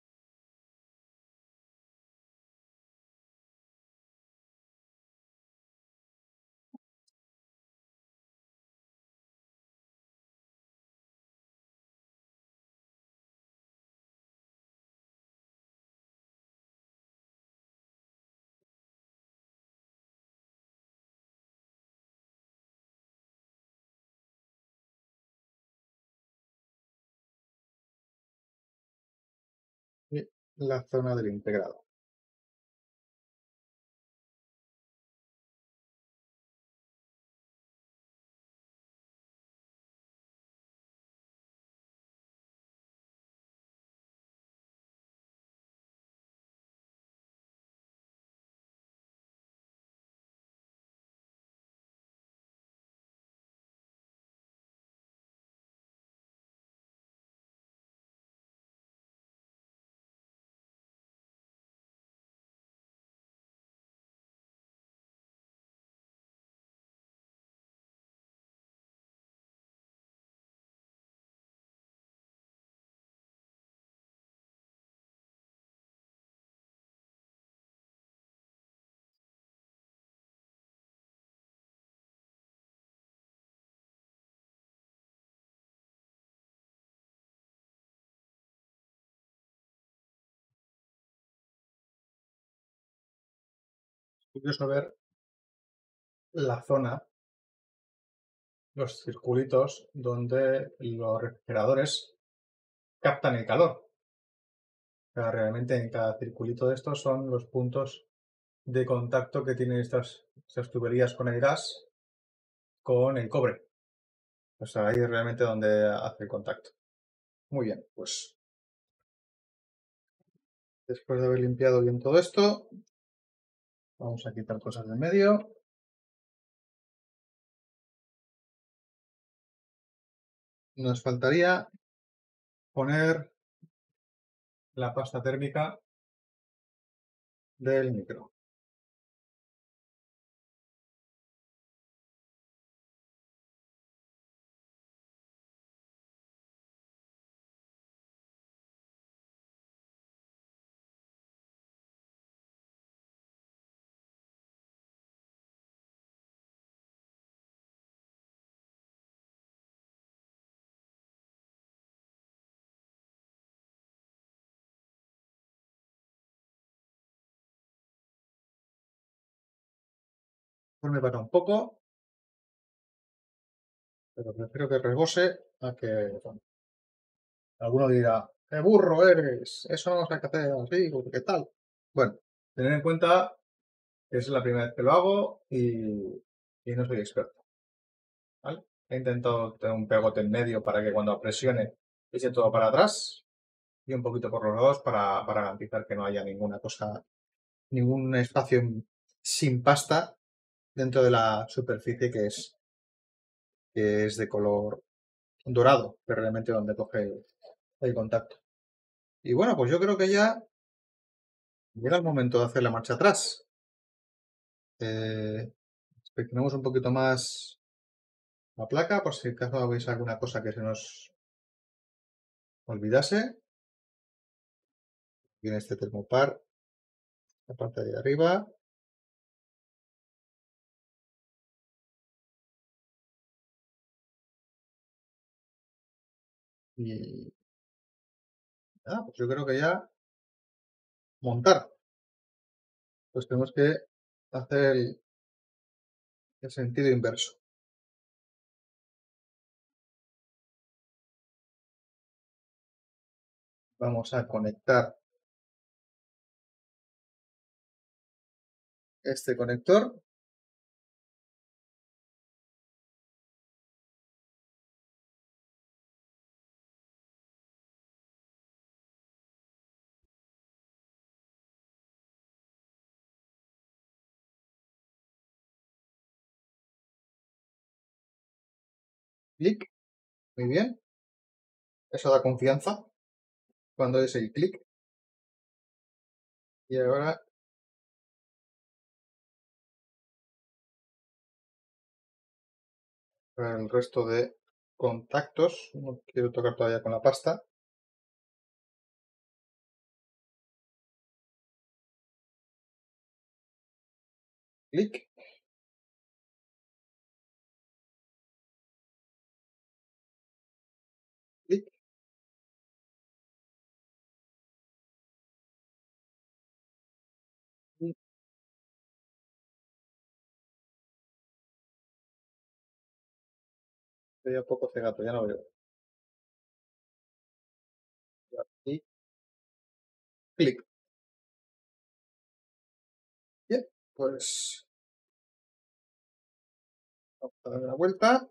y la zona del integrado. Curioso ver la zona, los circulitos donde los refrigeradores captan el calor. O sea, realmente en cada circulito de estos son los puntos de contacto que tienen estas, estas tuberías con el gas con el cobre. O sea, ahí es realmente donde hace el contacto. Muy bien, pues después de haber limpiado bien todo esto, vamos a quitar cosas del medio. Nos faltaría poner la pasta térmica del micro. Pues me para un poco, pero prefiero que rebose a que... bueno, alguno dirá, ¡qué burro eres! Eso no se hay que hacer así, ¿qué tal? Bueno, tener en cuenta que es la primera vez que lo hago y, y no soy experto, ¿vale? He intentado tener un pegote en medio para que cuando presione eche todo para atrás y un poquito por los lados para, para garantizar que no haya ninguna cosa, ningún espacio sin pasta dentro de la superficie que es, que es de color dorado, que es realmente donde coge el, el contacto. Y bueno, pues yo creo que ya llega el momento de hacer la marcha atrás. Eh, inspeccionamos un poquito más la placa por si acaso veis alguna cosa que se nos olvidase. Viene este termopar, la parte de arriba. Y nada, pues yo creo que ya montar. Pues tenemos que hacer el, el sentido inverso. Vamos a conectar este conector. Clic, muy bien. Eso da confianza cuando es el clic. Y ahora para el resto de contactos. No quiero tocar todavía con la pasta. Clic. Clic. Y estoy un poco cegato, ya no veo. Y clic. Bien, pues vamos a dar una vuelta.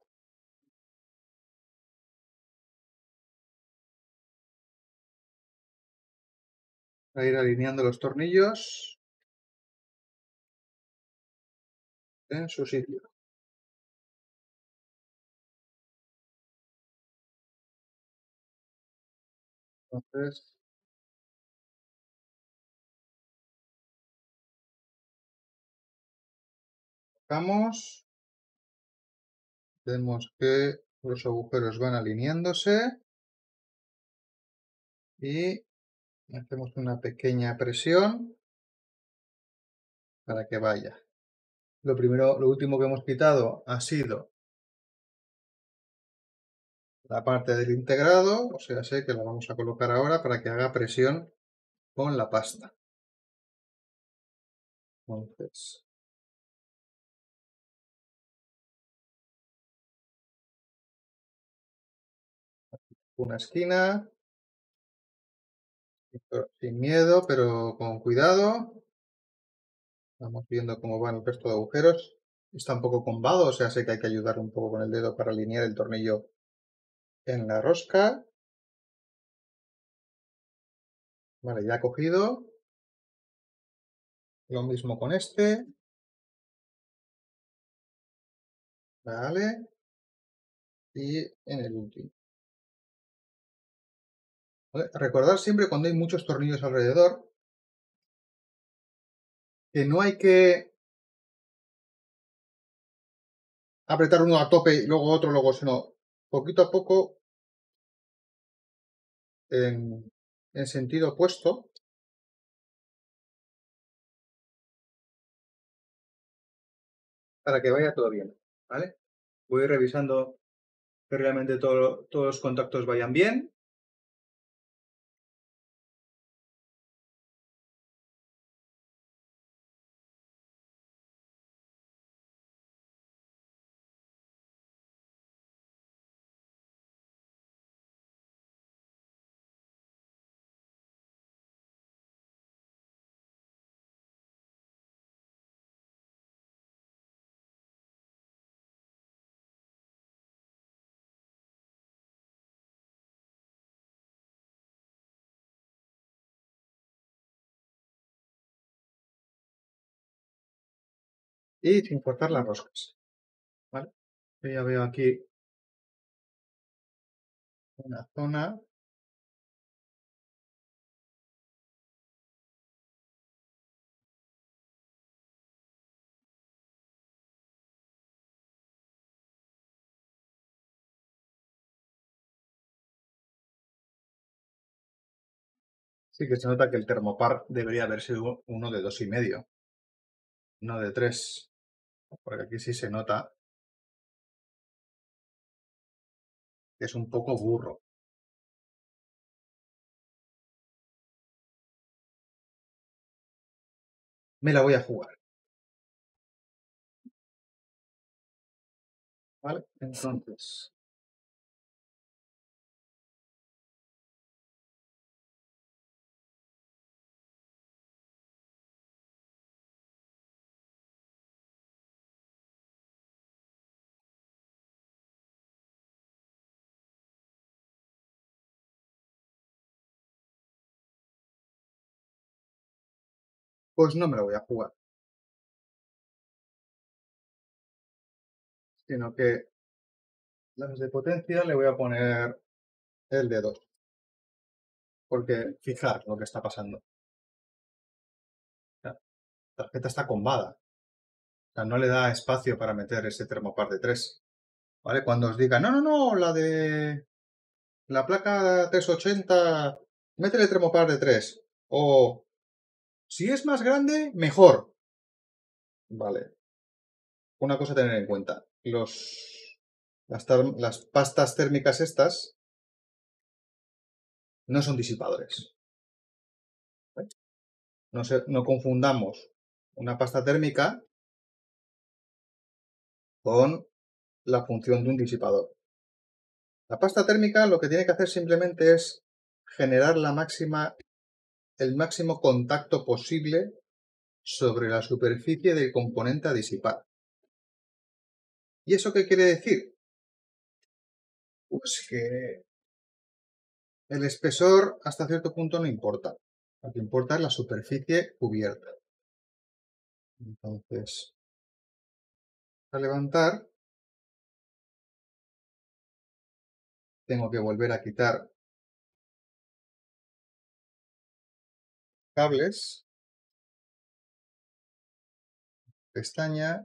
A ir alineando los tornillos en su sitio. Entonces, tocamos. Vemos que los agujeros van alineándose y hacemos una pequeña presión para que vaya. Lo primero, lo último que hemos quitado ha sido la parte del integrado, o sea, sé que la vamos a colocar ahora para que haga presión con la pasta. Entonces, una esquina, sin miedo, pero con cuidado. Vamos viendo cómo van el resto de agujeros. Está un poco combado, o sea, sé que hay que ayudar un poco con el dedo para alinear el tornillo en la rosca. Vale, ya cogido. Lo mismo con este. Vale. Y en el último. ¿Vale? Recordad siempre cuando hay muchos tornillos alrededor que no hay que apretar uno a tope y luego otro, luego, sino poquito a poco en, en sentido opuesto. Para que vaya todo bien. ¿Vale? Voy revisando que realmente todo, todos los contactos vayan bien. y sin cortar las roscas. ¿Vale? Yo ya veo aquí una zona. Sí que se nota que el termopar debería haber sido uno de dos y medio, no de tres, porque aquí sí se nota que es un poco burro. Me la voy a jugar, ¿vale? Entonces, pues no me la voy a jugar, sino que las de potencia le voy a poner el de dos, porque fijar lo que está pasando. La tarjeta está combada, o sea, no le da espacio para meter ese termopar de tres, ¿vale? Cuando os diga, no, no, no, la de la placa trescientos ochenta, métele termopar de tres, o si es más grande, mejor. Vale. Una cosa a tener en cuenta. Los, las, las pastas térmicas estas no son disipadores. ¿Vale? No, se, no confundamos una pasta térmica con la función de un disipador. La pasta térmica lo que tiene que hacer simplemente es generar la máxima, el máximo contacto posible sobre la superficie del componente a disipar. ¿Y eso qué quiere decir? Pues que el espesor hasta cierto punto no importa. Lo que importa es la superficie cubierta. Entonces, a levantar, tengo que volver a quitar cables, pestaña,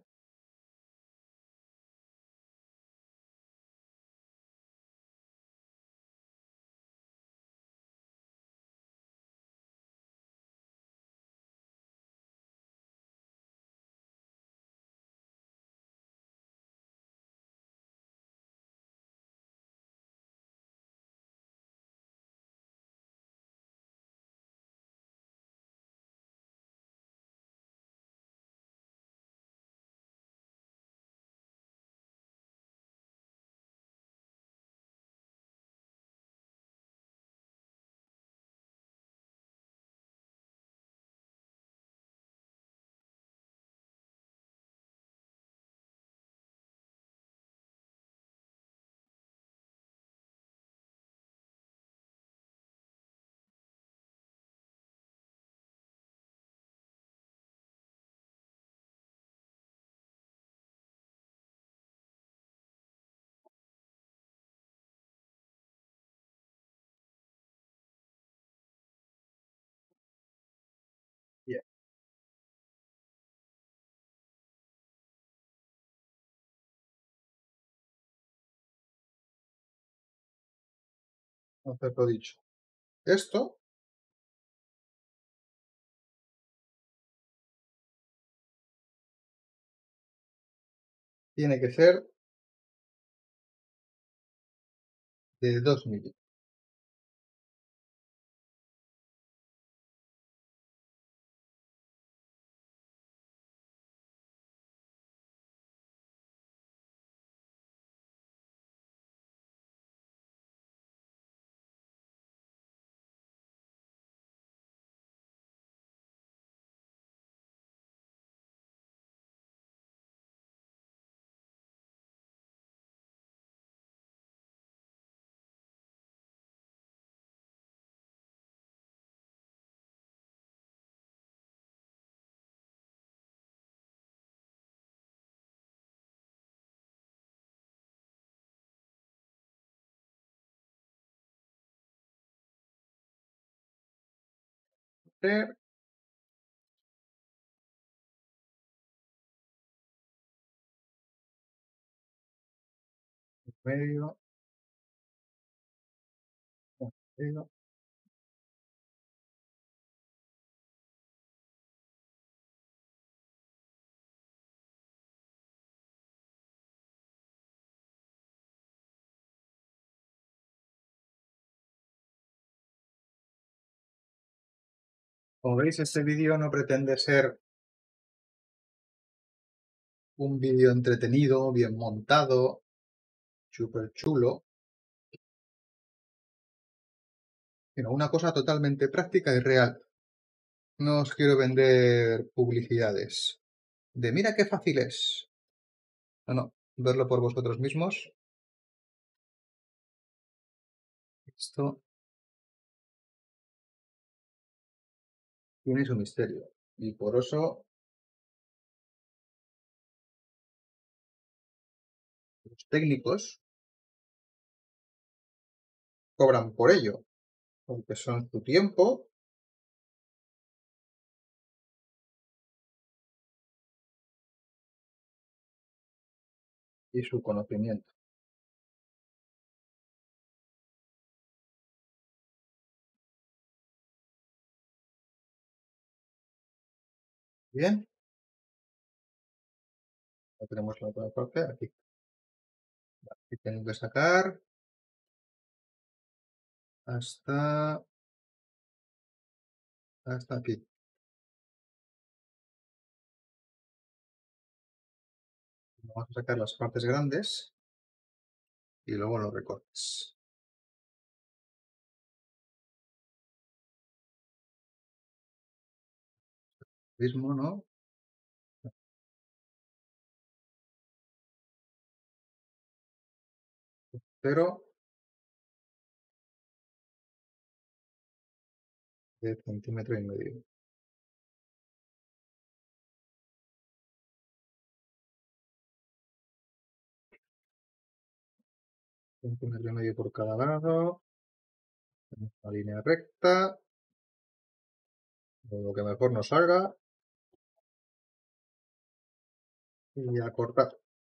bien, concepto dicho. Esto tiene que ser de dos milímetros. ser. Medio. Medio. Como veis, este vídeo no pretende ser un vídeo entretenido, bien montado, súper chulo, sino una cosa totalmente práctica y real. No os quiero vender publicidades de mira qué fácil es. No, no, verlo por vosotros mismos. Esto tiene su misterio y por eso los técnicos cobran por ello, porque son su tiempo y su conocimiento. Bien, ya tenemos la otra parte aquí. Aquí tengo que sacar hasta, hasta aquí. Vamos a sacar las partes grandes y luego los recortes. Mismo, ¿no? Pero de centímetro y medio. Centímetro y medio por cada lado. Una línea recta. Lo que mejor nos salga. Y a cortar.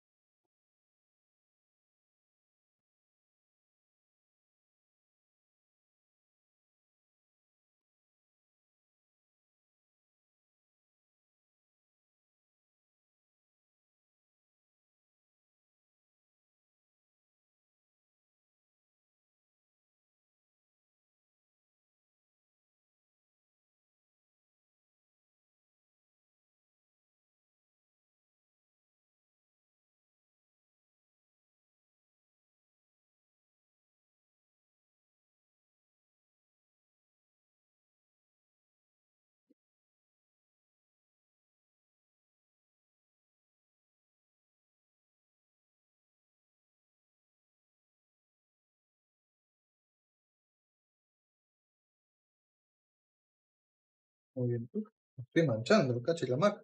Muy bien. Uf, me estoy manchando, cachi la mar.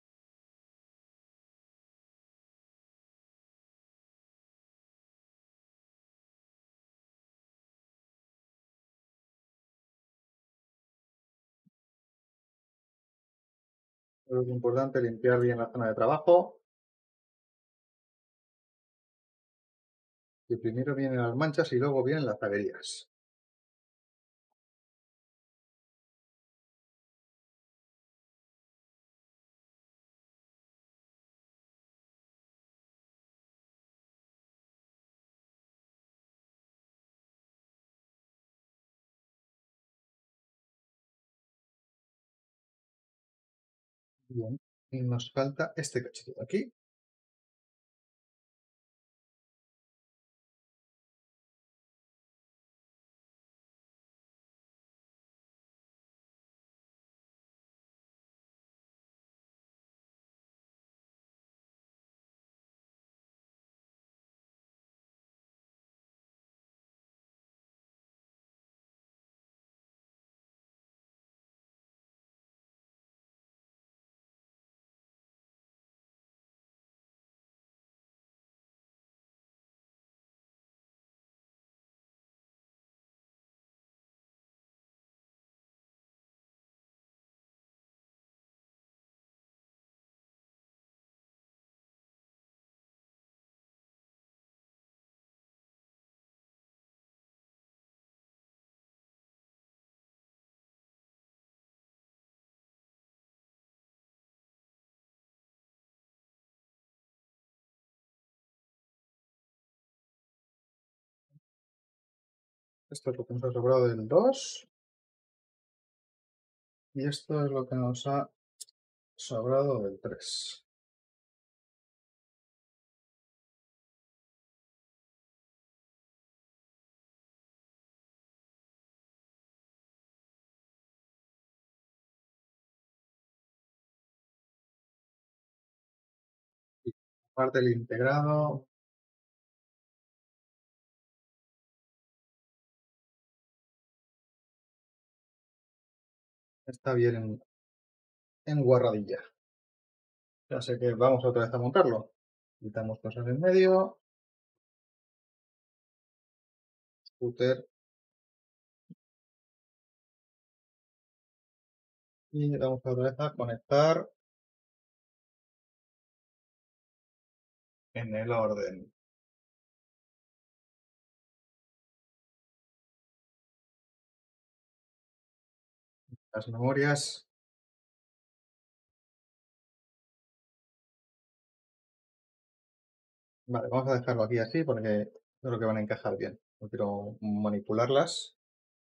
Pero es importante limpiar bien la zona de trabajo. Y primero vienen las manchas y luego vienen las zaguerías. Bien. Y nos falta este cachito de aquí. Esto es lo que nos ha sobrado del dos. Y esto es lo que nos ha sobrado del tres. Y parte del integrado. Está bien en, en guarradilla. Ya sé que vamos otra vez a montarlo. Quitamos cosas en medio. Scooter. Y vamos otra vez a conectar en el orden. Las memorias. Vale, vamos a dejarlo aquí así porque creo que van a encajar bien. No quiero manipularlas.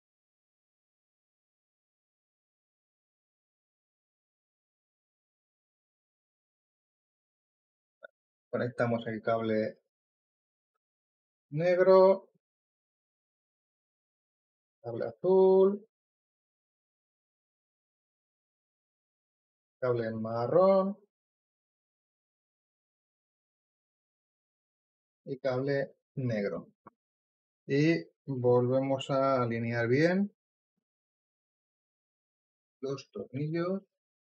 Conectamos el cable negro, cable azul, cable marrón y cable negro. Y volvemos a alinear bien los tornillos.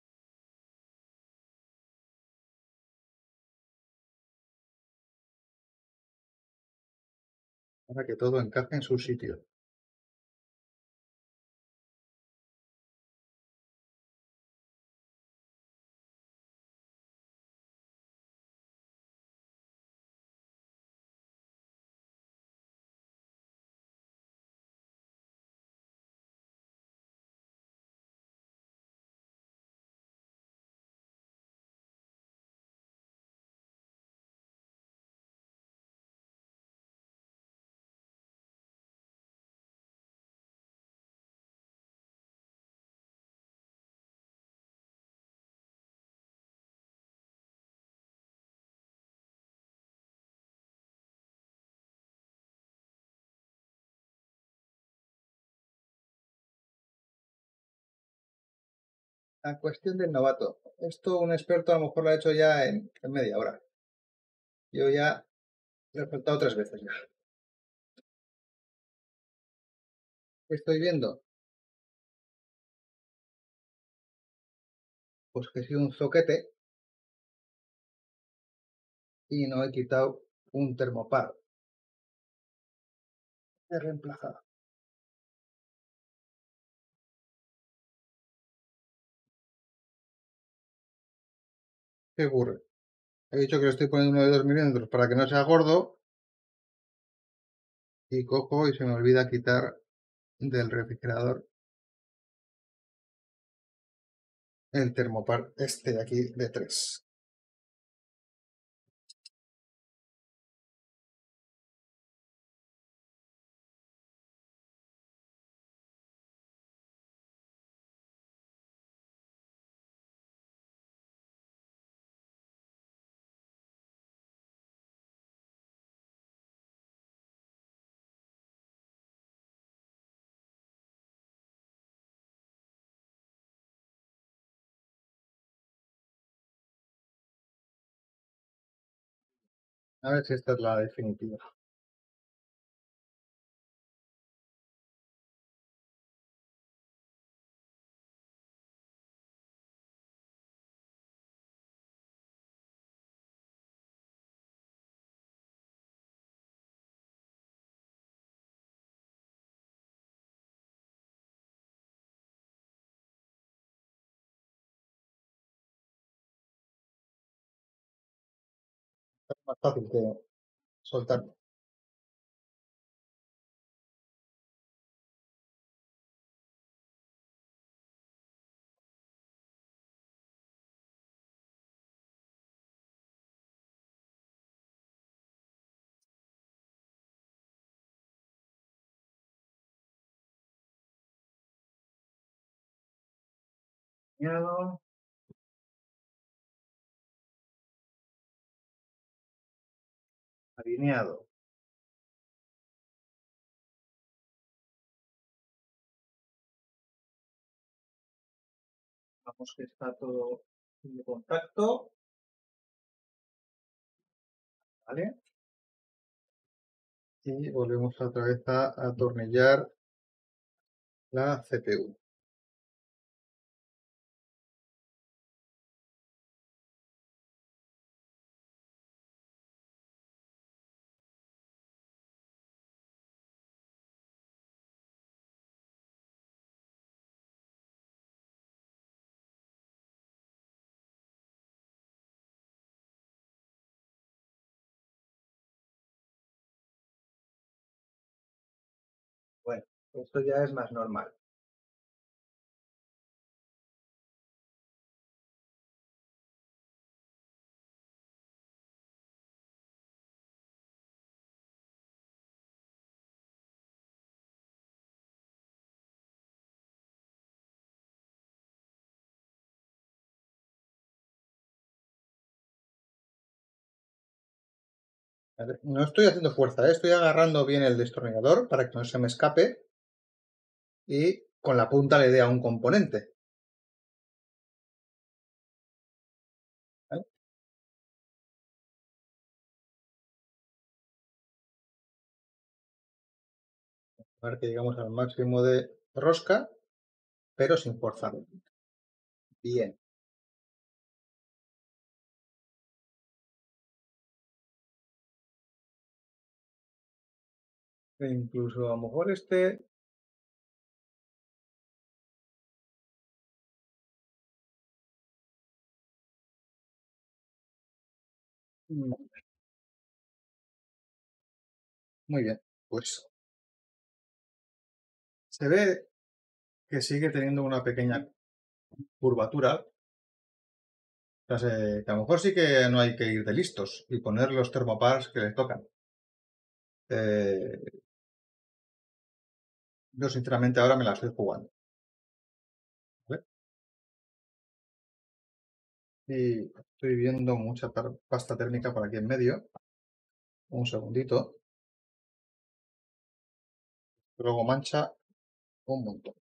Para que todo encaje en su sitio. La cuestión del novato. Esto un experto a lo mejor lo ha hecho ya en, en media hora. Yo ya lo he faltado tres veces ya. ¿Qué estoy viendo? Pues que he sido un zoquete y no he quitado un termopar. He reemplazado. ¿Qué ocurre? He dicho que le estoy poniendo uno de dos milímetros para que no sea gordo. Y cojo y se me olvida quitar del refrigerador el termopar este de aquí de tres. A ver si esta es la definitiva. Es más fácil que soltarlo. alineado. Alineado. Vamos que está todo en contacto. ¿Vale? Y volvemos otra vez a atornillar la C P U. Bueno, esto ya es más normal. No estoy haciendo fuerza, ¿eh? Estoy agarrando bien el destornillador para que no se me escape y con la punta le dé a un componente. ¿Vale? A ver que llegamos al máximo de rosca, pero sin forzar. Bien. E incluso a lo mejor este... Muy bien, pues se ve que sigue teniendo una pequeña curvatura. O sea, se- que a lo mejor sí que no hay que ir de listos y poner los termopars que les tocan. Eh, yo sinceramente ahora me la estoy jugando. ¿Vale? Y estoy viendo mucha par- pasta térmica por aquí en medio. Un segundito. Luego mancha un montón.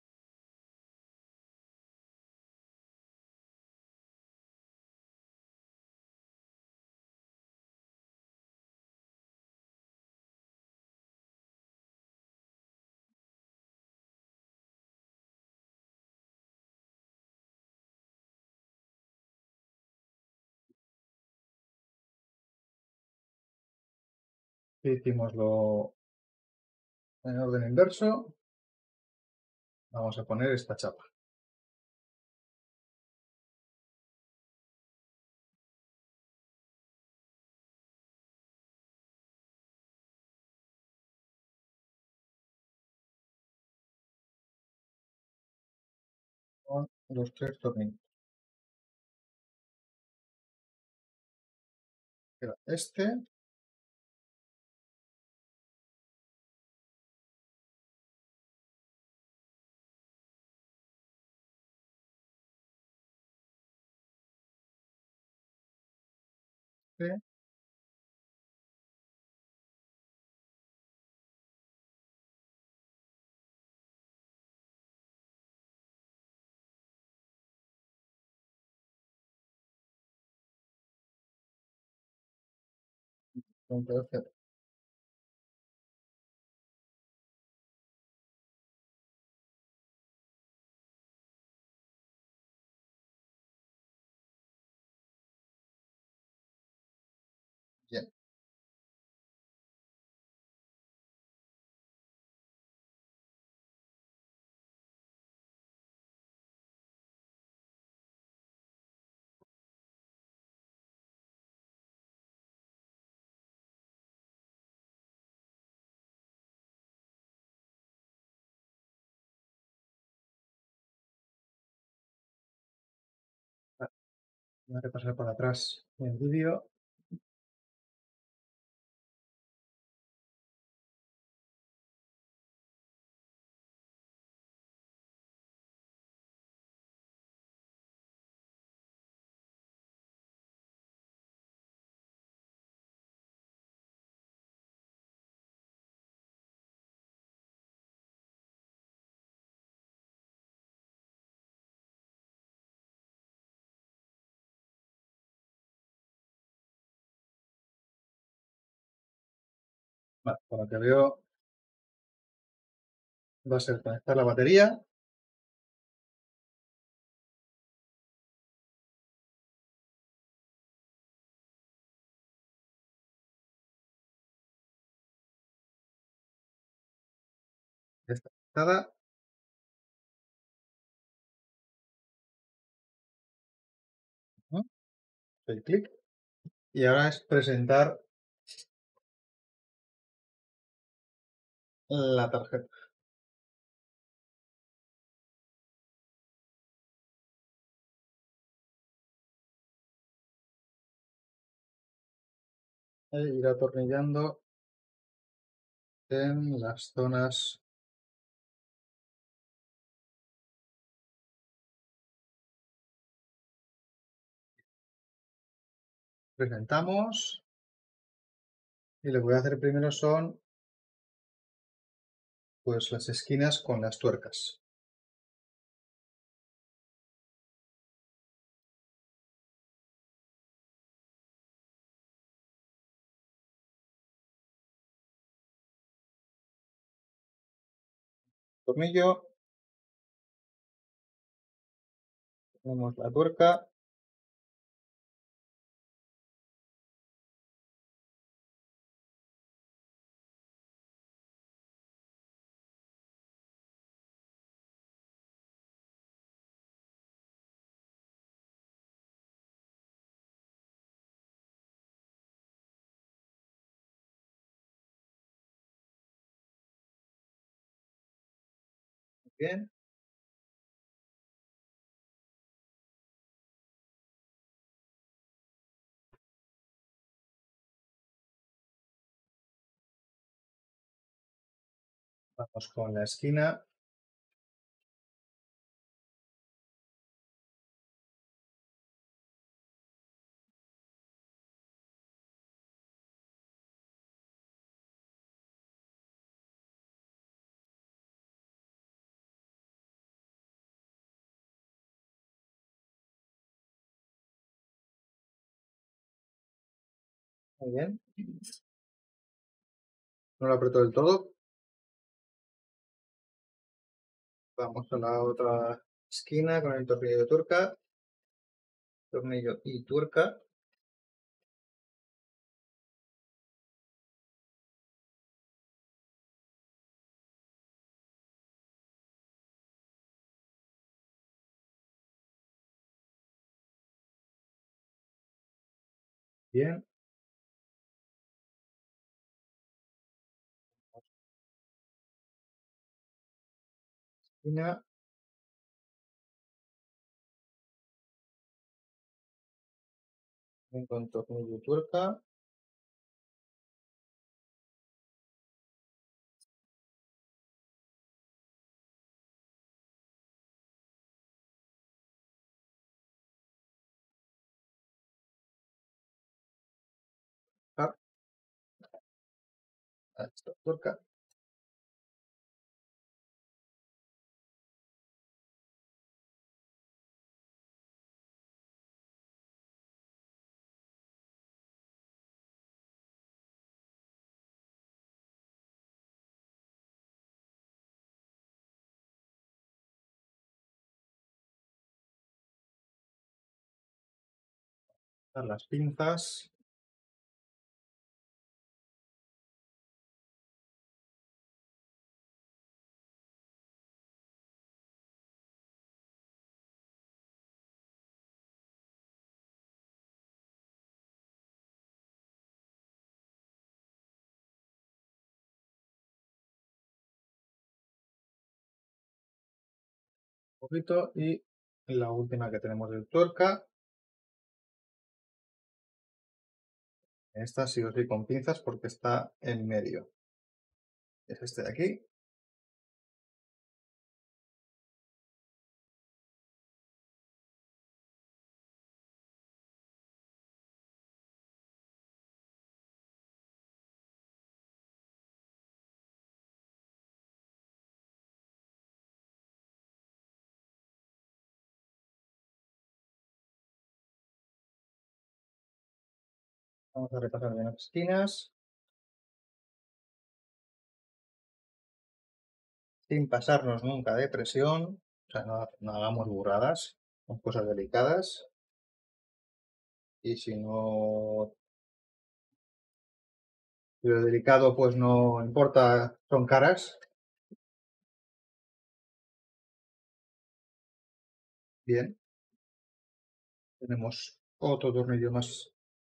Hicimoslo en orden inverso. Vamos a poner esta chapa. Con los tres tornillos. Queda este. Este. Punto de cero. Bien. Voy a repasar por atrás el vídeo. Vale, por lo que veo va a ser conectar la batería. Ya está conectada. ¿No? Doy clic. Y ahora es presentar la tarjeta. E ir atornillando en las zonas. Presentamos. Y lo que voy a hacer primero son pues las esquinas con las tuercas. Tornillo, ponemos la tuerca, bien, vamos con la esquina, muy bien, no lo aprieto del todo, vamos a la otra esquina con el tornillo de tuerca, tornillo y tuerca, bien, esquina, bien con tornillo y tuerca, ah, esta tuerca, las pinzas, un poquito y la última que tenemos de tuerca, esta sí o sí con pinzas porque está en medio, es este de aquí. Vamos a repasar bien las esquinas. sin pasarnos nunca de presión. O sea, no, no hagamos burradas, son cosas delicadas. Y si no, si lo delicado pues no importa, son caras. Bien. Tenemos otro tornillo más.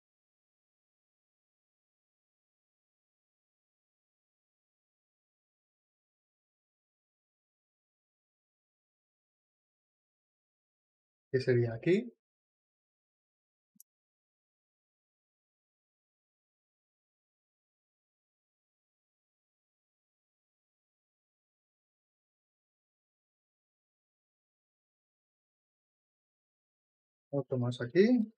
Que sería aquí. Otro más aquí.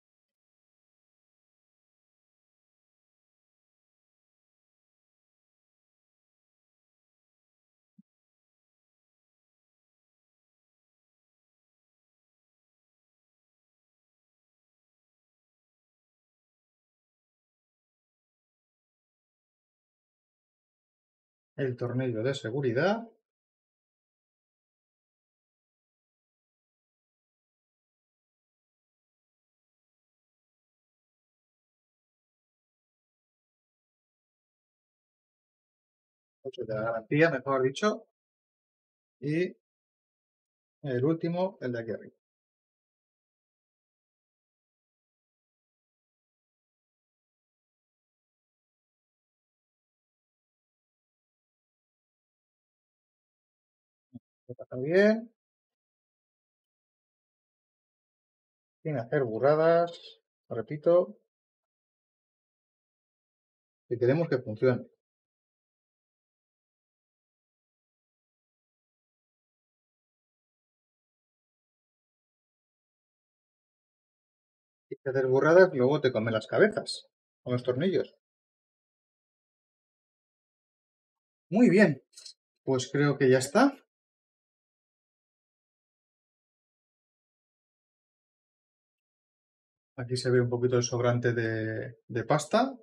El tornillo de seguridad. Otro de la garantía, mejor dicho. Y el último, el de aquí arriba. Está bien. Sin hacer burradas. Repito. Si queremos que funcione. Si hacer burradas, luego te comen las cabezas con los tornillos. Muy bien. Pues creo que ya está. Aquí se ve un poquito el sobrante de, de pasta.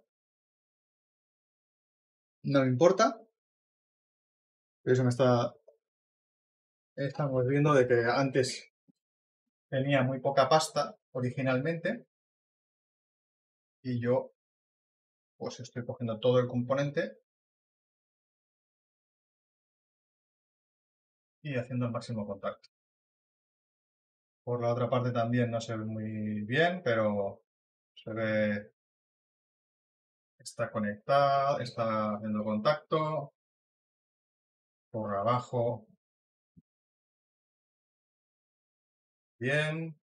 No me importa. Eso me está... Estamos viendo de que antes tenía muy poca pasta originalmente. Y yo pues estoy cogiendo todo el componente y haciendo el máximo contacto. Por la otra parte también no se ve muy bien, pero se ve... Está conectado, está haciendo contacto. Por abajo. Bien.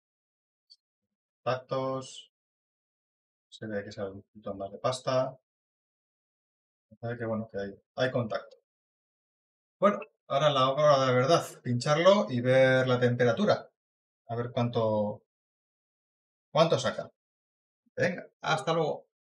Contactos. Se ve que sale un poquito más de pasta. Se ve que bueno, que hay, hay contacto. Bueno, ahora la hora de la verdad. Pincharlo y ver la temperatura. A ver cuánto, cuánto saca. Venga, hasta luego.